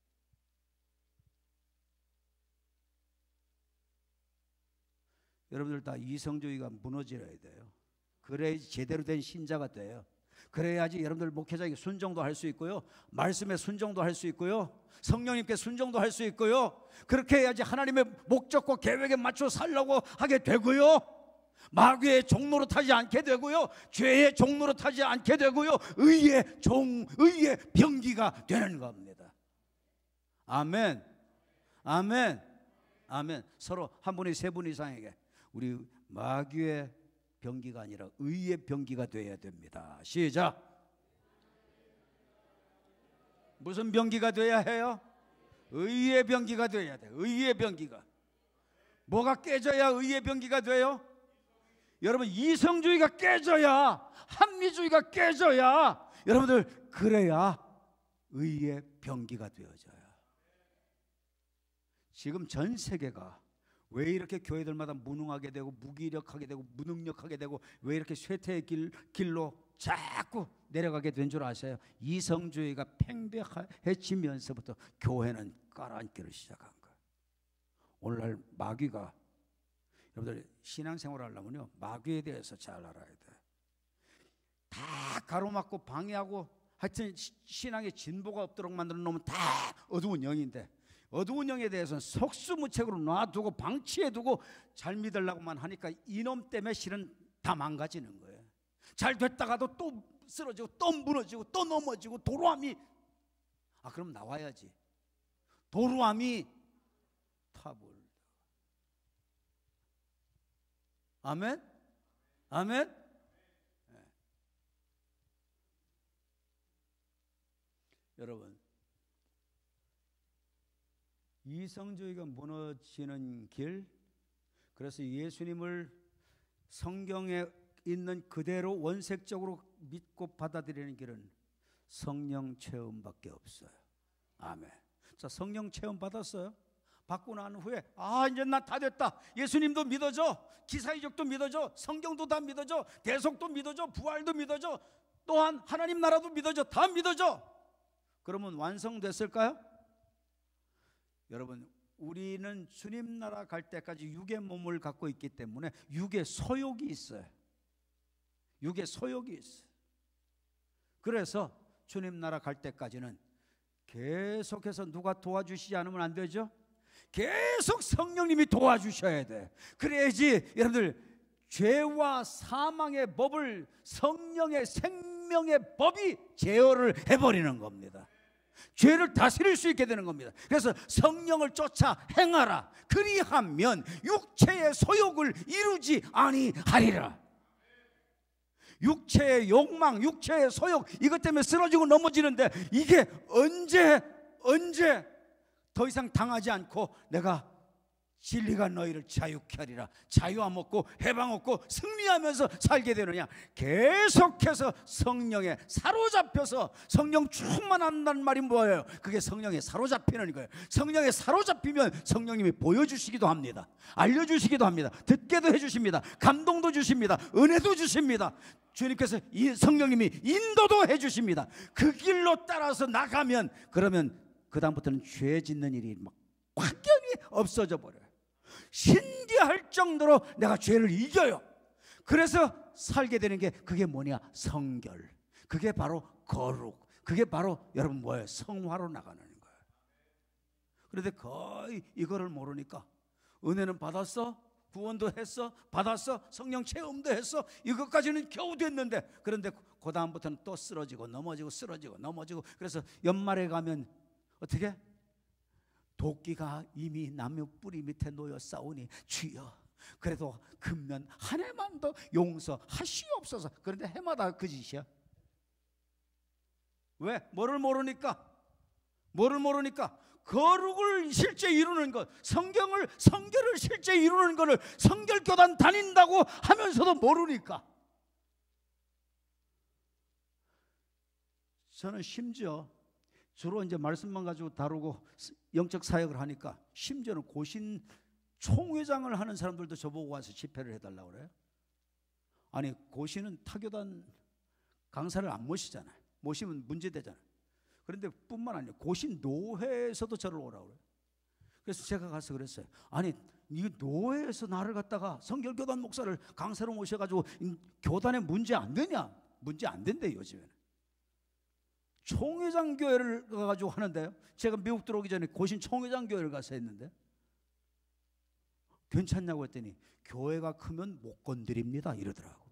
여러분들 다 이성주의가 무너져야 돼요. 그래야지 제대로 된 신자가 돼요. 그래야지 여러분들 목회자에게 순종도 할 수 있고요, 말씀에 순종도 할 수 있고요, 성령님께 순종도 할 수 있고요. 그렇게 해야지 하나님의 목적과 계획에 맞춰 살려고 하게 되고요, 마귀의 종로로 타지 않게 되고요, 죄의 종로로 타지 않게 되고요, 의의 종, 의의 병기가 되는 겁니다. 아멘. 아멘. 아멘. 서로 한 분이 세 분 이상에게 우리 마귀의 병기가 아니라 의의 병기가 되어야 됩니다. 시작. 무슨 병기가 되어야 해요? 의의 병기가 되어야 돼요. 의의 병기가. 뭐가 깨져야 의의 병기가 돼요? 여러분 이성주의가 깨져야, 합리주의가 깨져야 여러분들 그래야 의의 병기가 되어져요. 지금 전 세계가 왜 이렇게 교회들마다 무능하게 되고 무기력하게 되고 무능력하게 되고 왜 이렇게 쇠퇴의 길, 길로 자꾸 내려가게 된 줄 아세요? 이성주의가 팽배해지면서부터 교회는 깔아앉기를 시작한 거예요. 오늘날 마귀가, 여러분들 신앙생활 하려면요 마귀에 대해서 잘 알아야 돼요. 다 가로막고 방해하고 하여튼 신앙의 진보가 없도록 만드는 놈은 다 어두운 영인데, 어두운 영에 대해서는 속수무책으로 놔두고 방치해두고 잘 믿으려고만 하니까 이놈 때문에 실은 다 망가지는 거예요. 잘 됐다가도 또 쓰러지고 또 무너지고 또 넘어지고 도로함이, 아 그럼 나와야지. 도로함이 타볼. 아멘? 아멘? 네. 여러분 이성주의가 무너지는 길, 그래서 예수님을 성경에 있는 그대로 원색적으로 믿고 받아들이는 길은 성령 체험밖에 없어요. 아멘. 자, 성령 체험 받았어요? 받고 난 후에 아 이제 나 다 됐다. 예수님도 믿어져, 기사이적도 믿어져, 성경도 다 믿어져, 대속도 믿어져, 부활도 믿어져, 또한 하나님 나라도 믿어져, 다 믿어져. 그러면 완성됐을까요? 여러분 우리는 주님 나라 갈 때까지 육의 몸을 갖고 있기 때문에 육의 소욕이 있어요. 육의 소욕이 있어요. 그래서 주님 나라 갈 때까지는 계속해서 누가 도와주시지 않으면 안 되죠. 계속 성령님이 도와주셔야 돼. 그래야지 여러분들 죄와 사망의 법을 성령의 생명의 법이 제어를 해버리는 겁니다. 죄를 다스릴 수 있게 되는 겁니다. 그래서 성령을 쫓아 행하라. 그리하면 육체의 소욕을 이루지 아니하리라. 육체의 욕망, 육체의 소욕, 이것 때문에 쓰러지고 넘어지는데 이게 언제 언제 더 이상 당하지 않고 내가 진리가 너희를 자유케 하리라. 자유함 얻고 해방 얻고 승리하면서 살게 되느냐? 계속해서 성령에 사로잡혀서, 성령 충만한다는 말이 뭐예요? 그게 성령에 사로잡히는 거예요. 성령에 사로잡히면 성령님이 보여주시기도 합니다. 알려주시기도 합니다. 듣게도 해주십니다. 감동도 주십니다. 은혜도 주십니다. 주님께서 이 성령님이 인도도 해주십니다. 그 길로 따라서 나가면, 그러면 그 다음부터는 죄 짓는 일이 막 확연히 없어져 버려요. 신기할 정도로 내가 죄를 이겨요. 그래서 살게 되는 게, 그게 뭐냐? 성결. 그게 바로 거룩. 그게 바로 여러분 뭐예요? 성화로 나가는 거예요. 그런데 거의 이거를 모르니까, 은혜는 받았어, 구원도 했어, 받았어, 성령 체험도 했어, 이것까지는 겨우 됐는데, 그런데 그 다음부터는 또 쓰러지고 넘어지고 쓰러지고 넘어지고. 그래서 연말에 가면 어떻게? 도끼가 이미 나무 뿌리 밑에 놓여 싸우니 주여 그래도 금년 한 해만 더 용서하시옵소서. 그런데 해마다 그 짓이야. 왜? 뭐를 모르니까. 뭐를 모르니까 거룩을 실제 이루는 것, 성경을, 성결을 실제 이루는 것을 성결교단 다닌다고 하면서도 모르니까. 저는 심지어 주로 이제 말씀만 가지고 다루고 영적 사역을 하니까, 심지어는 고신 총회장을 하는 사람들도 저보고 와서 집회를 해달라고 그래요. 아니, 고신은 타교단 강사를 안 모시잖아요. 모시면 문제되잖아요. 그런데 뿐만 아니라 고신 노회에서도 저를 오라고 그래요. 그래서 제가 가서 그랬어요. 아니, 이 노회에서 나를 갖다가 성결교단 목사를 강사로 모셔가지고 교단에 문제 안 되냐? 문제 안 된대요, 요즘에는. 총회장 교회를 가가지고 하는데요. 제가 미국 들어오기 전에 고신 총회장 교회를 가서 했는데, 괜찮냐고 했더니 교회가 크면 못 건드립니다 이러더라고.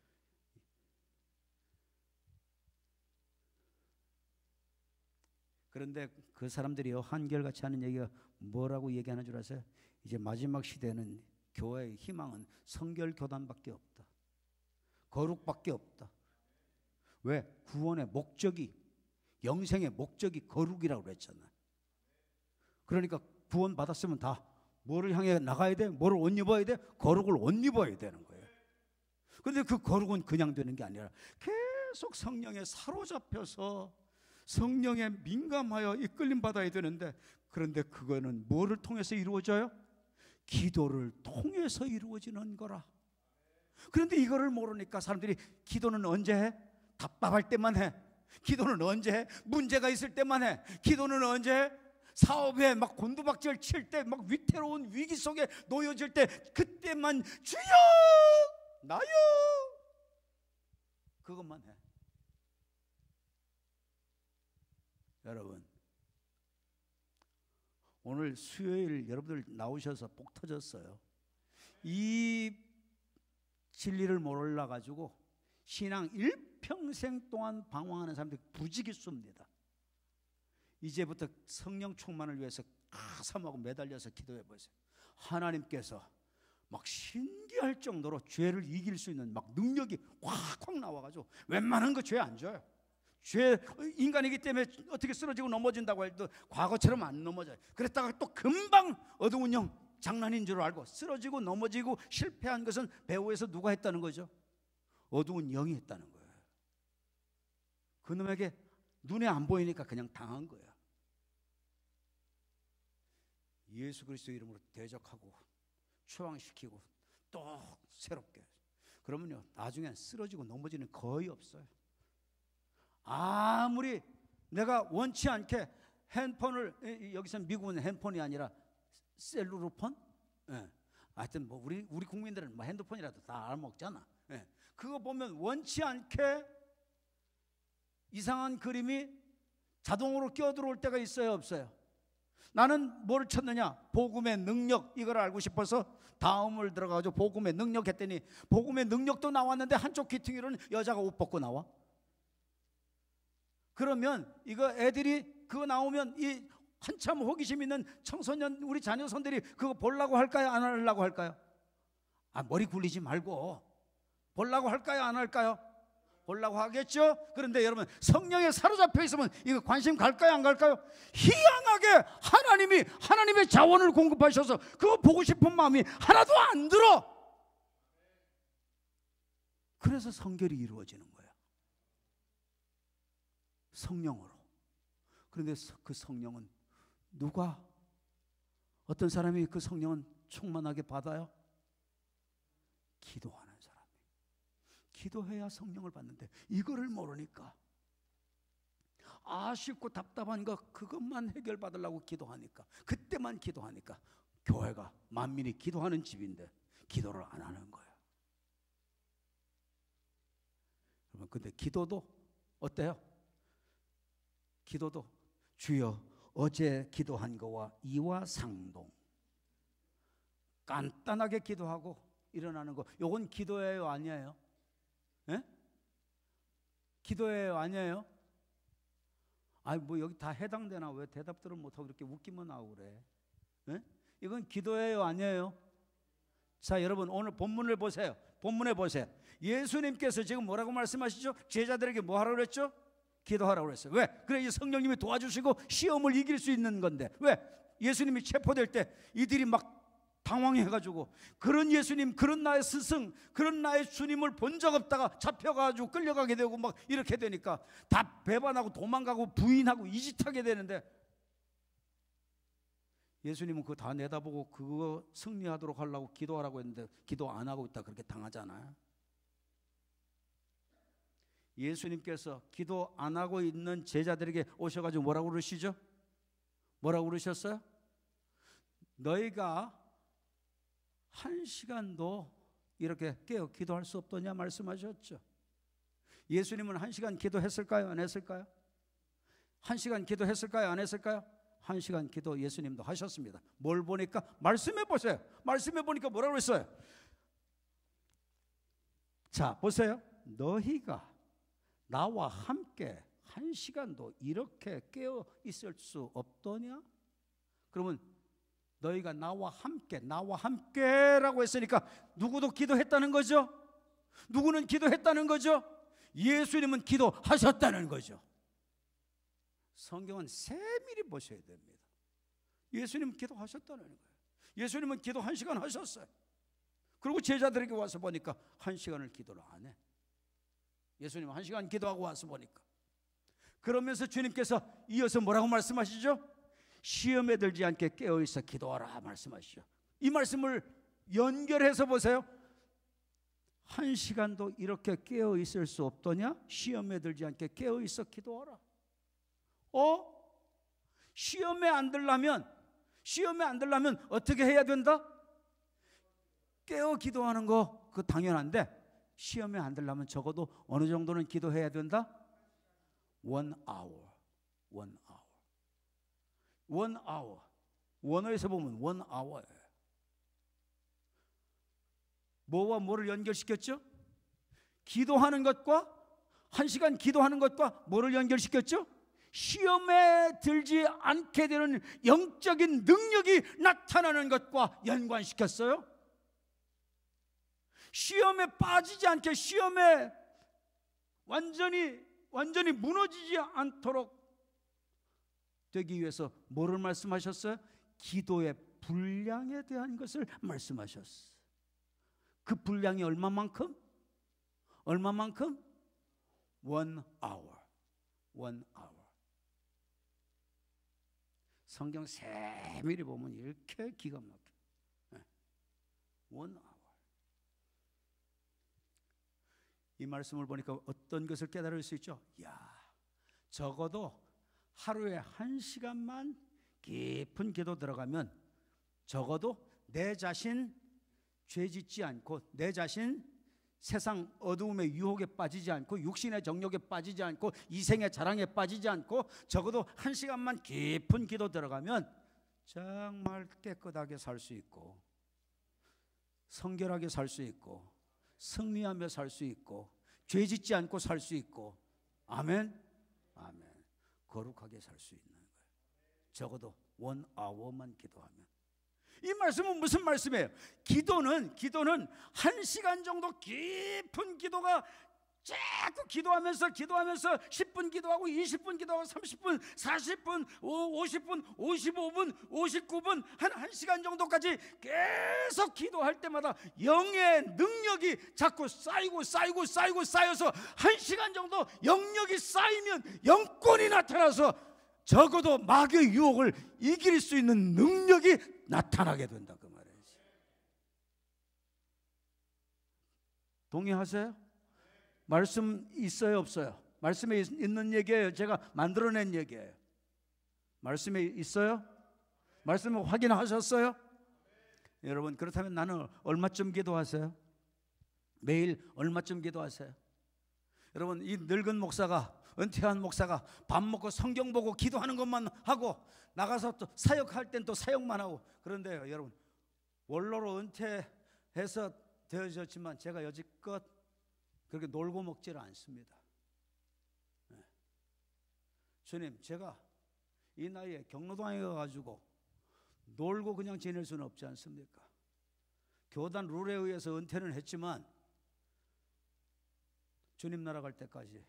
그런데 그 사람들이요, 한결같이 하는 얘기가 뭐라고 얘기하는 줄 아세요? 이제 마지막 시대는 교회의 희망은 성결교단밖에 없다. 거룩밖에 없다. 왜? 구원의 목적이, 영생의 목적이 거룩이라고 그랬잖아요. 그러니까 구원 받았으면 다 뭐를 향해 나가야 돼? 뭐를 옷 입어야 돼? 거룩을 옷 입어야 되는 거예요. 그런데 그 거룩은 그냥 되는 게 아니라 계속 성령에 사로잡혀서 성령에 민감하여 이끌림 받아야 되는데, 그런데 그거는 뭐를 통해서 이루어져요? 기도를 통해서 이루어지는 거라. 그런데 이거를 모르니까 사람들이 기도는 언제 해? 답답할 때만 해. 기도는 언제 해? 문제가 있을 때만 해. 기도는 언제 해? 사업에 막 곤두박질 칠 때, 막 위태로운 위기 속에 놓여질 때, 그때만 주여 나요, 그것만 해. 여러분, 오늘 수요일 여러분들 나오셔서 복 터졌어요. 이 진리를 몰라 가지고 신앙 일평생 동안 방황하는 사람들이 부지기수입니다. 이제부터 성령 충만을 위해서 가슴하고 매달려서 기도해 보세요. 하나님께서 막 신기할 정도로 죄를 이길 수 있는 막 능력이 확확 나와가지고, 웬만한 거 죄 안 줘요. 죄, 인간이기 때문에 어떻게 쓰러지고 넘어진다고 해도 과거처럼 안 넘어져요. 그랬다가 또 금방 어두운 영, 장난인 줄 알고 쓰러지고 넘어지고 실패한 것은 배후에서 누가 했다는 거죠? 어두운 영이 했다는 거예요. 그놈에게 눈에 안 보이니까 그냥 당한 거야. 예수 그리스도 이름으로 대적하고 추방시키고 또 새롭게, 그러면요 나중엔 쓰러지고 넘어지는 거의 없어요. 아무리 내가 원치 않게 핸폰을, 여기서 미국은 핸폰이 아니라 셀룰로폰? 예. 하여튼 뭐 우리 우리 국민들은 뭐 핸드폰이라도 다 알아먹잖아. 예. 그거 보면 원치 않게 이상한 그림이 자동으로 끼어들어올 때가 있어요, 없어요? 나는 뭘 쳤느냐? 복음의 능력, 이걸 알고 싶어서 다음을 들어가가지고 복음의 능력 했더니 복음의 능력도 나왔는데 한쪽 귀퉁이로는 여자가 옷 벗고 나와. 그러면 이거 애들이 그거 나오면 이 한참 호기심 있는 청소년 우리 자녀손들이 그거 보려고 할까요? 안 하려고 할까요? 아, 머리 굴리지 말고 보려고 할까요? 안 할까요? 보려고 하겠죠. 그런데 여러분, 성령에 사로잡혀 있으면 이거 관심 갈까요, 안 갈까요? 희한하게 하나님이 하나님의 자원을 공급하셔서 그거 보고 싶은 마음이 하나도 안 들어. 그래서 성결이 이루어지는 거야, 성령으로. 그런데 그 성령은 누가, 어떤 사람이 그 성령은 충만하게 받아요? 기도하는 사람이. 기도해야 성령을 받는데 이거를 모르니까, 아쉽고 답답한 거 그것만 해결받으려고 기도하니까, 그때만 기도하니까 교회가 만민이 기도하는 집인데 기도를 안 하는 거예요. 근데 기도도 어때요? 기도도 주여 어제 기도한 거와 이와 상동. 간단하게 기도하고 일어나는 거, 요건 기도예요, 아니에요? 예? 기도예요, 아니에요? 아니 뭐 여기 다 해당되나? 왜 대답들을 못하고 이렇게 웃기만 나오고 그래? 예? 이건 기도예요, 아니에요? 자, 여러분 오늘 본문을 보세요. 본문에 보세요. 예수님께서 지금 뭐라고 말씀하시죠? 제자들에게 뭐 하라고 그랬죠? 기도하라고 그랬어요. 왜? 그래, 이 성령님이 도와주시고 시험을 이길 수 있는 건데. 왜? 예수님이 체포될 때 이들이 막 당황해가지고, 그런 예수님, 그런 나의 스승, 그런 나의 주님을 본 적 없다가 잡혀가지고 끌려가게 되고 막 이렇게 되니까 다 배반하고 도망가고 부인하고 이짓하게 되는데, 예수님은 그거 다 내다보고 그거 승리하도록 하려고 기도하라고 했는데 기도 안 하고 있다 그렇게 당하잖아요. 예수님께서 기도 안 하고 있는 제자들에게 오셔가지고 뭐라고 그러시죠? 뭐라고 그러셨어요? 너희가 한 시간도 이렇게 깨어 기도할 수 없더냐 말씀하셨죠. 예수님은 한 시간 기도했을까요, 안 했을까요? 한 시간 기도했을까요, 안 했을까요? 한 시간 기도 예수님도 하셨습니다. 뭘 보니까? 말씀해 보세요. 말씀해 보니까 뭐라고 했어요? 자, 보세요. 너희가 나와 함께 한 시간도 이렇게 깨어 있을 수 없더냐? 그러면 너희가 나와 함께, 나와 함께라고 했으니까 누구도 기도했다는 거죠? 누구는 기도했다는 거죠? 예수님은 기도하셨다는 거죠. 성경은 세밀히 보셔야 됩니다. 예수님은 기도하셨다는 거예요. 예수님은 기도 한 시간 하셨어요. 그리고 제자들에게 와서 보니까 한 시간을 기도를 안 해. 예수님은 한 시간 기도하고 와서 보니까. 그러면서 주님께서 이어서 뭐라고 말씀하시죠? 시험에 들지 않게 깨어있어 기도하라 말씀하시죠. 이 말씀을 연결해서 보세요. 한 시간도 이렇게 깨어있을 수 없더냐? 시험에 들지 않게 깨어있어 기도하라. 어? 시험에 안 들려면, 시험에 안 들려면 어떻게 해야 된다? 깨어 기도하는 거 그거 당연한데, 시험에 안 들려면 적어도 어느 정도는 기도해야 된다? One hour, one hour, one hour. 원어에서 보면 one hour예요. 뭐와 뭐를 연결시켰죠? 기도하는 것과, 한 시간 기도하는 것과 뭐를 연결시켰죠? 시험에 들지 않게 되는 영적인 능력이 나타나는 것과 연관시켰어요. 시험에 빠지지 않게, 시험에 완전히 완전히 무너지지 않도록 되기 위해서 뭐를 말씀하셨어요? 기도의 분량에 대한 것을 말씀하셨어요. 그 분량이 얼마만큼? 얼마만큼? One hour, one hour. 성경 세밀히 보면 이렇게 기가 막혀. One hour. 이 말씀을 보니까 어떤 것을 깨달을 수 있죠? 야, 적어도 하루에 한 시간만 깊은 기도 들어가면 적어도 내 자신 죄 짓지 않고, 내 자신 세상 어두움의 유혹에 빠지지 않고, 육신의 정욕에 빠지지 않고, 이생의 자랑에 빠지지 않고, 적어도 한 시간만 깊은 기도 들어가면 정말 깨끗하게 살 수 있고, 성결하게 살 수 있고, 승리하며 살 수 있고, 죄 짓지 않고 살 수 있고, 아멘, 아멘, 거룩하게 살 수 있는 거예요. 적어도 원 아워만 기도하면. 이 말씀은 무슨 말씀이에요? 기도는 기도는 한 시간 정도 깊은 기도가 자꾸 기도하면서 기도하면서 십 분 기도하고 이십 분 기도하고 삼십 분, 사십 분, 오십 분, 오십오 분, 오십구 분, 한 1시간 정도까지 계속 기도할 때마다 영의 능력이 자꾸 쌓이고 쌓이고 쌓이고 쌓여서 한 시간 정도 영력이 쌓이면 영권이 나타나서 적어도 마귀의 유혹을 이길 수 있는 능력이 나타나게 된다 그 말이지. 동의하세요? 말씀 있어요 없어요? 말씀에 있는 얘기예요? 제가 만들어낸 얘기예요? 말씀에 있어요? 말씀을 확인하셨어요? 여러분 그렇다면 나는 얼마쯤 기도하세요? 매일 얼마쯤 기도하세요? 여러분 이 늙은 목사가, 은퇴한 목사가 밥 먹고 성경 보고 기도하는 것만 하고 나가서 또 사역할 땐 또 사역만 하고 그런데요 여러분 원로로 은퇴해서 되어졌지만 제가 여지껏 그렇게 놀고 먹지를 않습니다. 네. 주님 제가 이 나이에 경로당에 가가지고 놀고 그냥 지낼 수는 없지 않습니까? 교단 룰에 의해서 은퇴는 했지만 주님 나라 갈 때까지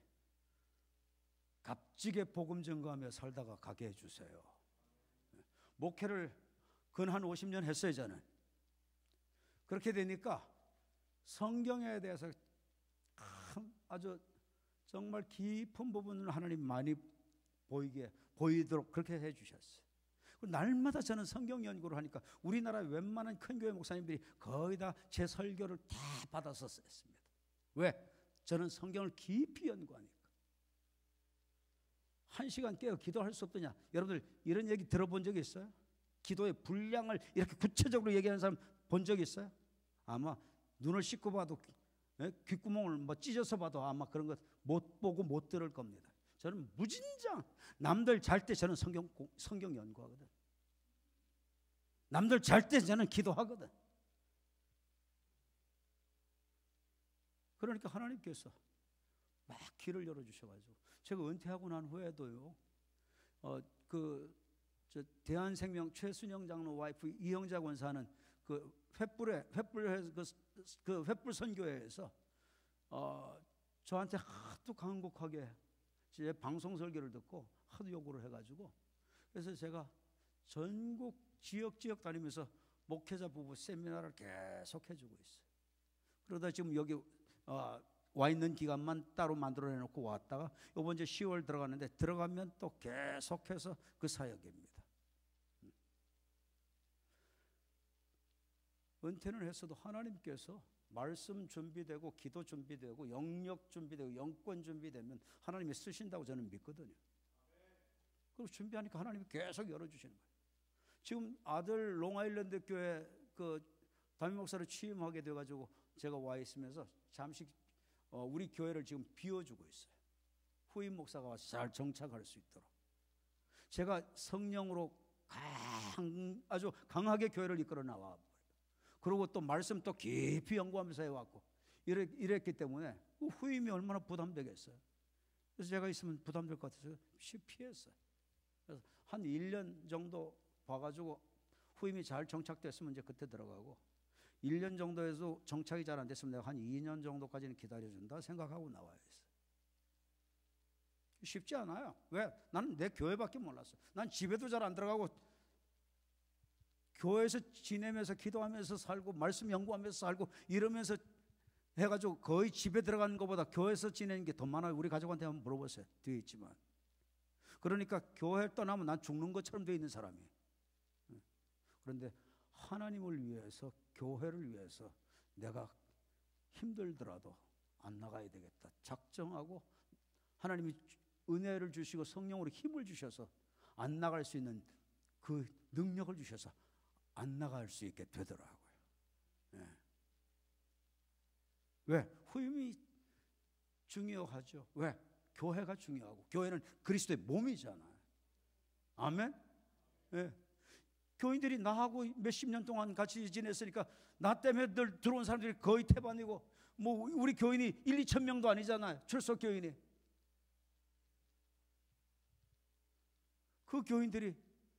값지게 복음 증거하며 살다가 가게 해주세요. 목회를 근 한 오십 년 했어요 저는. 그렇게 되니까 성경에 대해서 아주 정말 깊은 부분을 하나님 많이 보이게 보이도록 그렇게 해주셨어요. 날마다 저는 성경 연구를 하니까 우리나라 웬만한 큰 교회 목사님들이 거의 다 제 설교를 다 받아서 썼습니다. 왜? 저는 성경을 깊이 연구하니까. 한 시간 깨어 기도할 수 없더냐? 여러분들 이런 얘기 들어본 적 있어요? 기도의 분량을 이렇게 구체적으로 얘기하는 사람 본 적 있어요? 아마 눈을 씻고 봐도 귓구멍을 뭐 찢어서 봐도 아마 그런 것 못 보고 못 들을 겁니다. 저는 무진장 남들 잘 때 저는 성경 성경 연구하거든. 남들 잘 때 저는 기도하거든. 그러니까 하나님께서 막 길을 열어주셔가지고 제가 은퇴하고 난 후에도요, 어, 그, 저 대한생명 최순영 장로 와이프 이영자 권사는 그 횃불에, 횃불에, 그, 그 횃불 선교회에서 어, 저한테 하도 강곡하게 제 방송 설교를 듣고 하도 요구를 해가지고 그래서 제가 전국 지역 지역 다니면서 목회자 부부 세미나를 계속 해주고 있어요. 그러다 지금 여기 어, 와 있는 기간만 따로 만들어 내놓고 왔다가 이번 이제 시월 들어가는데 들어가면 또 계속해서 그 사역입니다. 은퇴는 했어도 하나님께서 말씀 준비되고 기도 준비되고 영역 준비되고 영권 준비되면 하나님이 쓰신다고 저는 믿거든요. 그리고 준비하니까 하나님이 계속 열어주시는 거예요. 지금 아들 롱아일랜드 교회 그 담임 목사로 취임하게 돼가지고 제가 와 있으면서 잠시 어, 우리 교회를 지금 비워주고 있어요. 후임 목사가 와서 잘 정착할 수 있도록. 제가 성령으로 강, 아주 강하게 교회를 이끌어 나와. 그리고 또 말씀 또 깊이 연구하면서 해왔고 이랬, 이랬기 때문에 후임이 얼마나 부담되겠어요. 그래서 제가 있으면 부담될 것 같아서 피했어요. 그래서 한 일 년 정도 봐가지고 후임이 잘 정착됐으면 이제 그때 들어가고 일 년 정도에서 정착이 잘 안 됐으면 내가 한 이 년 정도까지는 기다려준다 생각하고 나와야 했어요. 쉽지 않아요. 왜? 나는 내 교회밖에 몰랐어. 난 집에도 잘 안 들어가고 교회에서 지내면서 기도하면서 살고 말씀 연구하면서 살고 이러면서 해가지고 거의 집에 들어가는 것보다 교회에서 지내는 게 더 많아요. 우리 가족한테 한번 물어보세요. 뒤에 있지만. 그러니까 교회를 떠나면 난 죽는 것처럼 되어 있는 사람이에요. 그런데 하나님을 위해서 교회를 위해서 내가 힘들더라도 안 나가야 되겠다 작정하고 하나님이 은혜를 주시고 성령으로 힘을 주셔서 안 나갈 수 있는 그 능력을 주셔서 안 나갈 수 있게 되더라고요. 네. 왜? 후임이 중요하죠. 왜? 교회가 중요하고 교회는 그리스도의 몸이잖아요. 아멘? 네. 교인들이 나하고 몇십 년 동안 같이 지냈으니까 나 때문에 늘 들어온 사람들이 거의 태반이고 뭐 우리 교인이 일, 이천 명도 아니잖아요. 출석 교인이. 그 교인들이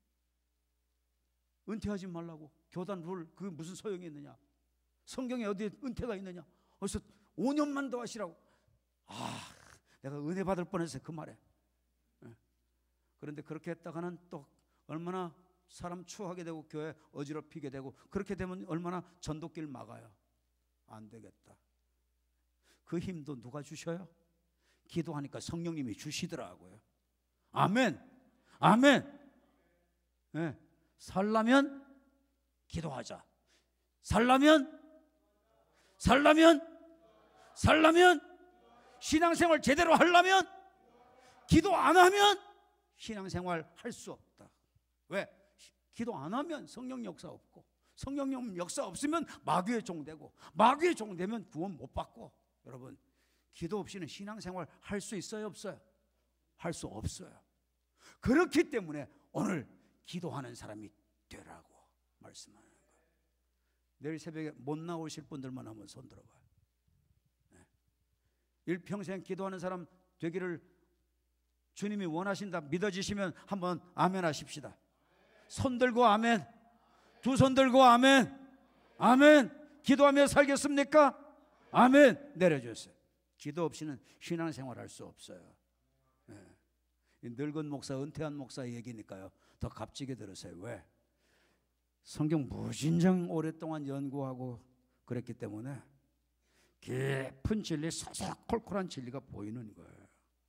은퇴하지 말라고 교단 룰 그게 무슨 소용이 있느냐? 성경에 어디에 은퇴가 있느냐? 그래서 오 년만 더 하시라고. 아, 내가 은혜 받을 뻔했어요, 그 말에. 그런데 그렇게 했다가는 또 얼마나 사람 추하게 되고 교회 어지럽히게 되고, 그렇게 되면 얼마나 전도길 막아요. 안 되겠다. 그 힘도 누가 주셔요? 기도하니까 성령님이 주시더라고요. 아멘. 아멘. 네. 살라면 기도하자. 살라면 살라면 살라면 신앙생활 제대로 하려면 기도 안 하면 신앙생활 할 수 없다. 왜? 기도 안 하면 성령 역사 없고, 성령 역사 없으면 마귀의 종 되고, 마귀의 종 되면 구원 못 받고. 여러분, 기도 없이는 신앙생활 할 수 있어요, 없어요? 할 수 없어요. 그렇기 때문에 오늘 기도하는 사람이 되라고 말씀하는 거예요. 내일 새벽에 못 나오실 분들만 한번 손 들어봐요. 네. 일평생 기도하는 사람 되기를 주님이 원하신다 믿어지시면 한번 아멘 하십시다. 손 들고 아멘. 두 손 들고 아멘. 아멘. 기도하며 살겠습니까? 아멘. 내려주세요. 기도 없이는 신앙생활 할 수 없어요. 네. 늙은 목사, 은퇴한 목사 얘기니까요, 더 값지게 들으세요. 왜? 성경 무진장 오랫동안 연구하고 그랬기 때문에 깊은 진리, 소소콜콜한 진리가 보이는 거예요.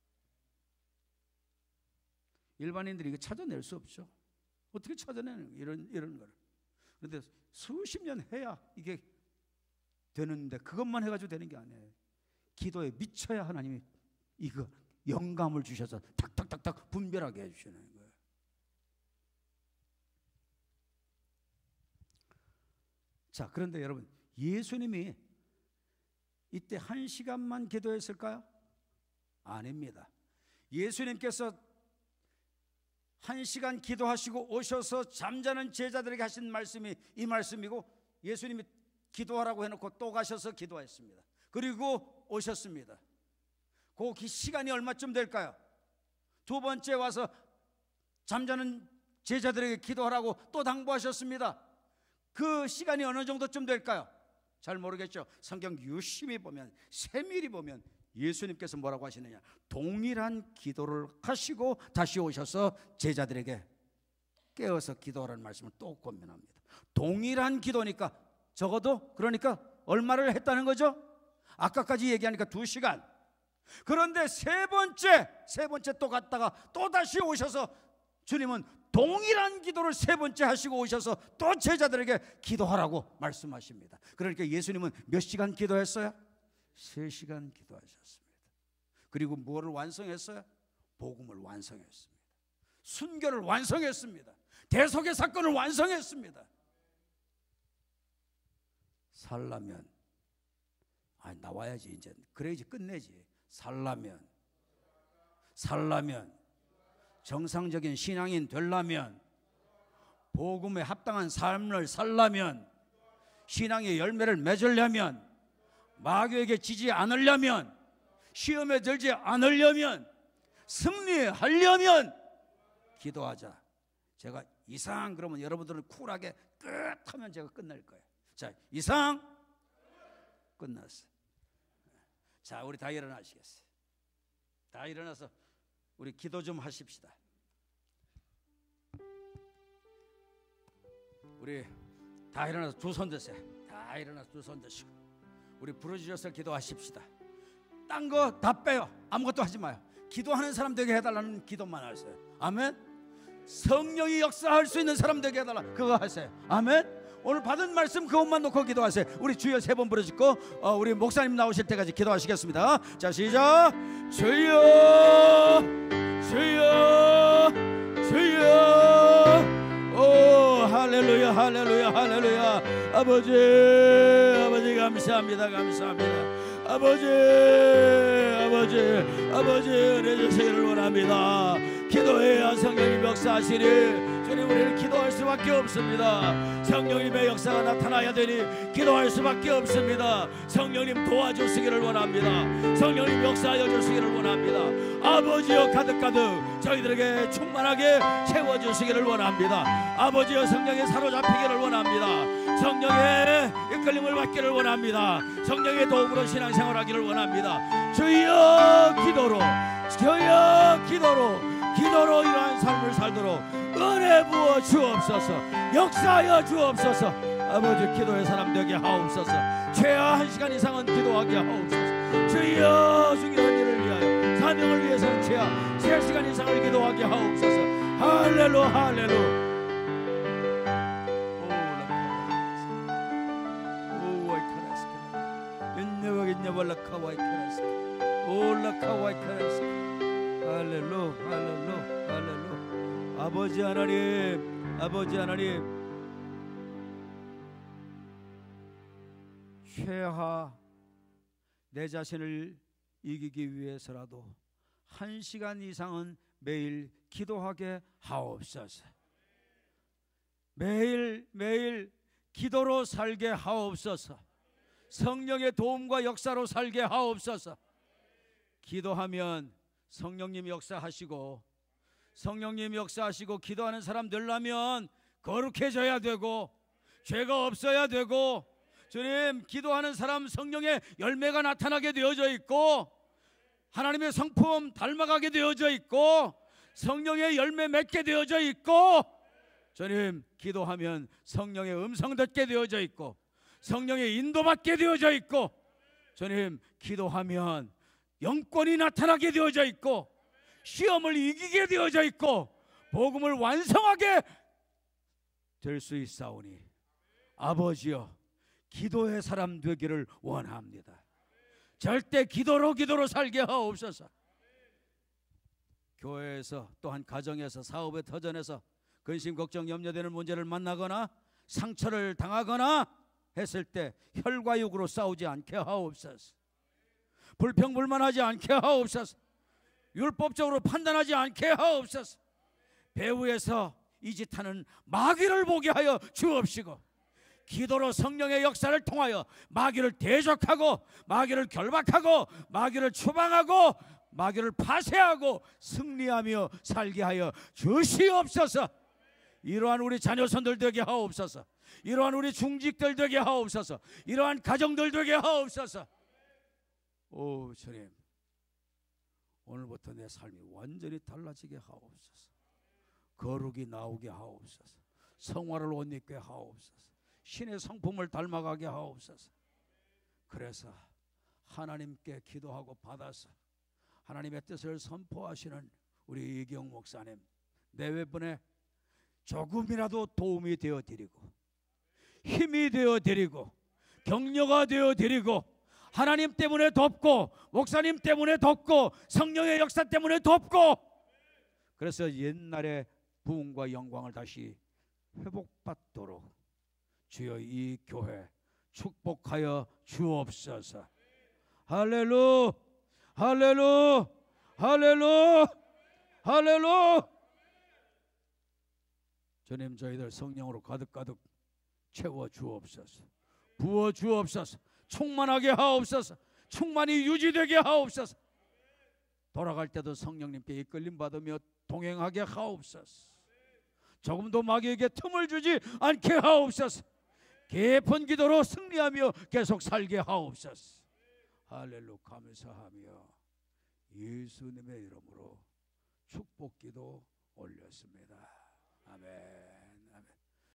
일반인들이 이거 찾아낼 수 없죠. 어떻게 찾아내는 거예요? 이런, 이런 거를. 그런데 수십 년 해야 이게 되는데, 그것만 해가지고 되는 게 아니에요. 기도에 미쳐야 하나님이 이거 영감을 주셔서 탁탁탁탁 분별하게 해주시는 거예요. 자, 그런데 여러분, 예수님이 이때 한 시간만 기도했을까요? 아닙니다. 예수님께서 한 시간 기도하시고 오셔서 잠자는 제자들에게 하신 말씀이 이 말씀이고, 예수님이 기도하라고 해놓고 또 가셔서 기도했습니다. 그리고 오셨습니다. 그 시간이 얼마쯤 될까요? 두 번째 와서 잠자는 제자들에게 기도하라고 또 당부하셨습니다. 그 시간이 어느 정도쯤 될까요? 잘 모르겠죠. 성경 유심히 보면, 세밀히 보면 예수님께서 뭐라고 하시느냐, 동일한 기도를 하시고 다시 오셔서 제자들에게 깨어서 기도하라는 말씀을 또 권면합니다. 동일한 기도니까 적어도, 그러니까 얼마를 했다는 거죠? 아까까지 얘기하니까 두 시간. 그런데 세 번째, 세 번째 또 갔다가 또 다시 오셔서 주님은 동일한 기도를 세 번째 하시고 오셔서 또 제자들에게 기도하라고 말씀하십니다. 그러니까 예수님은 몇 시간 기도했어요? 세 시간 기도하셨습니다. 그리고 뭐를 완성했어요? 복음을 완성했습니다. 순교를 완성했습니다. 대속의 사건을 완성했습니다. 살라면, 아, 나와야지 이제. 그래야지 끝내지. 살라면, 살라면, 정상적인 신앙인 되려면, 복음에 합당한 삶을 살려면, 신앙의 열매를 맺으려면, 마귀에게 지지 않으려면, 시험에 들지 않으려면, 승리하려면 기도하자. 제가 이상 그러면 여러분들은 쿨하게 끝 하면 제가 끝낼 거예요. 자, 이상 끝났어요. 자, 우리 다 일어나시겠어요? 다 일어나서 우리 기도 좀 하십시다. 우리 다 일어나서 두 손 드세요. 다 일어나서 두 손 드시고 우리 부르짖어서 기도하십시다. 딴 거 다 빼요. 아무것도 하지 마요. 기도하는 사람 되게 해달라는 기도만 하세요. 아멘. 성령이 역사할 수 있는 사람 되게 해달라, 그거 하세요. 아멘. 오늘 받은 말씀 그것만 놓고 기도하세요. 우리 주여 세 번 부르짖고 어, 우리 목사님 나오실 때까지 기도하시겠습니다. 자, 시작. 주여, 주여, 주여. 오, 할렐루야, 할렐루야, 할렐루야. 아버지, 아버지 감사합니다, 감사합니다. 아버지, 아버지, 아버지 은혜 주시기를 원합니다. 기도해야 성령님 역사하시니 주님, 우리는 기도할 수밖에 없습니다. 성령님의 역사가 나타나야 되니 기도할 수밖에 없습니다. 성령님 도와주시기를 원합니다. 성령님 역사하여 주시기를 원합니다. 아버지여 가득가득 저희들에게 충만하게 채워주시기를 원합니다. 아버지여 성령에 사로잡히기를 원합니다. 성령에 이끌 이끌림을 받기를 원합니다. 성령의 도움으로 신앙생활하기를 원합니다. 주여 기도로 주여 기도로 기도로 이러한 삶을 살도록 은혜 부어 주옵소서. 역사하여 주옵소서. 아버지 기도의 사람 되게 하옵소서. 최하 한 시간 이상은 기도하게 하옵소서. 주여 중요한 일을 위하여 사명을 위해서는 최하 세 시간 이상을 기도하게 하옵소서. 할렐루 할렐루. 할렐루 할렐루 할렐루. 아버지 하나님 아버지 하나님 최하 내 자신을 이기기 위해서라도 한 시간 이상은 매일 기도하게 하옵소서. 매일 매일 기도로 살게 하옵소서. 성령의 도움과 역사로 살게 하옵소서. 기도하면 성령님 역사하시고 성령님 역사하시고 기도하는 사람 되려면 거룩해져야 되고 죄가 없어야 되고, 주님 기도하는 사람 성령의 열매가 나타나게 되어져 있고 하나님의 성품 닮아가게 되어져 있고 성령의 열매 맺게 되어져 있고, 주님 기도하면 성령의 음성 듣게 되어져 있고 성령의 인도받게 되어져 있고, 주님 기도하면 영권이 나타나게 되어져 있고 시험을 이기게 되어져 있고 복음을 완성하게 될 수 있사오니 아버지여 기도의 사람 되기를 원합니다. 절대 기도로 기도로 살게 하옵소서. 교회에서 또한 가정에서 사업의 터전에서 근심 걱정 염려되는 문제를 만나거나 상처를 당하거나 했을 때 혈과 육으로 싸우지 않게 하옵소서. 불평불만하지 않게 하옵소서. 율법적으로 판단하지 않게 하옵소서. 배후에서 이 짓하는 마귀를 보게 하여 주옵시고 기도로 성령의 역사를 통하여 마귀를 대적하고 마귀를 결박하고 마귀를 추방하고 마귀를 파쇄하고 승리하며 살게 하여 주시옵소서. 이러한 우리 자녀손들 되게 하옵소서. 이러한 우리 중직들 되게 하옵소서. 이러한 가정들 되게 하옵소서. 오 주님, 오늘부터 내 삶이 완전히 달라지게 하옵소서. 거룩이 나오게 하옵소서. 성화를 옷 입게 하옵소서. 신의 성품을 닮아가게 하옵소서. 그래서 하나님께 기도하고 받아서 하나님의 뜻을 선포하시는 우리 이경 목사님 내외분에 조금이라도 도움이 되어드리고 힘이 되어드리고 격려가 되어드리고 하나님 때문에 돕고 목사님 때문에 돕고 성령의 역사 때문에 돕고, 그래서 옛날의 부흥과 영광을 다시 회복받도록 주여 이 교회 축복하여 주옵소서. 할렐루 할렐루 할렐루 할렐루. 주님 저희들 성령으로 가득가득 채워 주옵소서. 부어 주옵소서. 충만하게 하옵소서. 충만히 유지되게 하옵소서. 돌아갈 때도 성령님께 이끌림 받으며 동행하게 하옵소서. 조금도 마귀에게 틈을 주지 않게 하옵소서. 깊은 기도로 승리하며 계속 살게 하옵소서. 할렐루야. 감사하며 예수님의 이름으로 축복기도 올렸습니다. 아멘.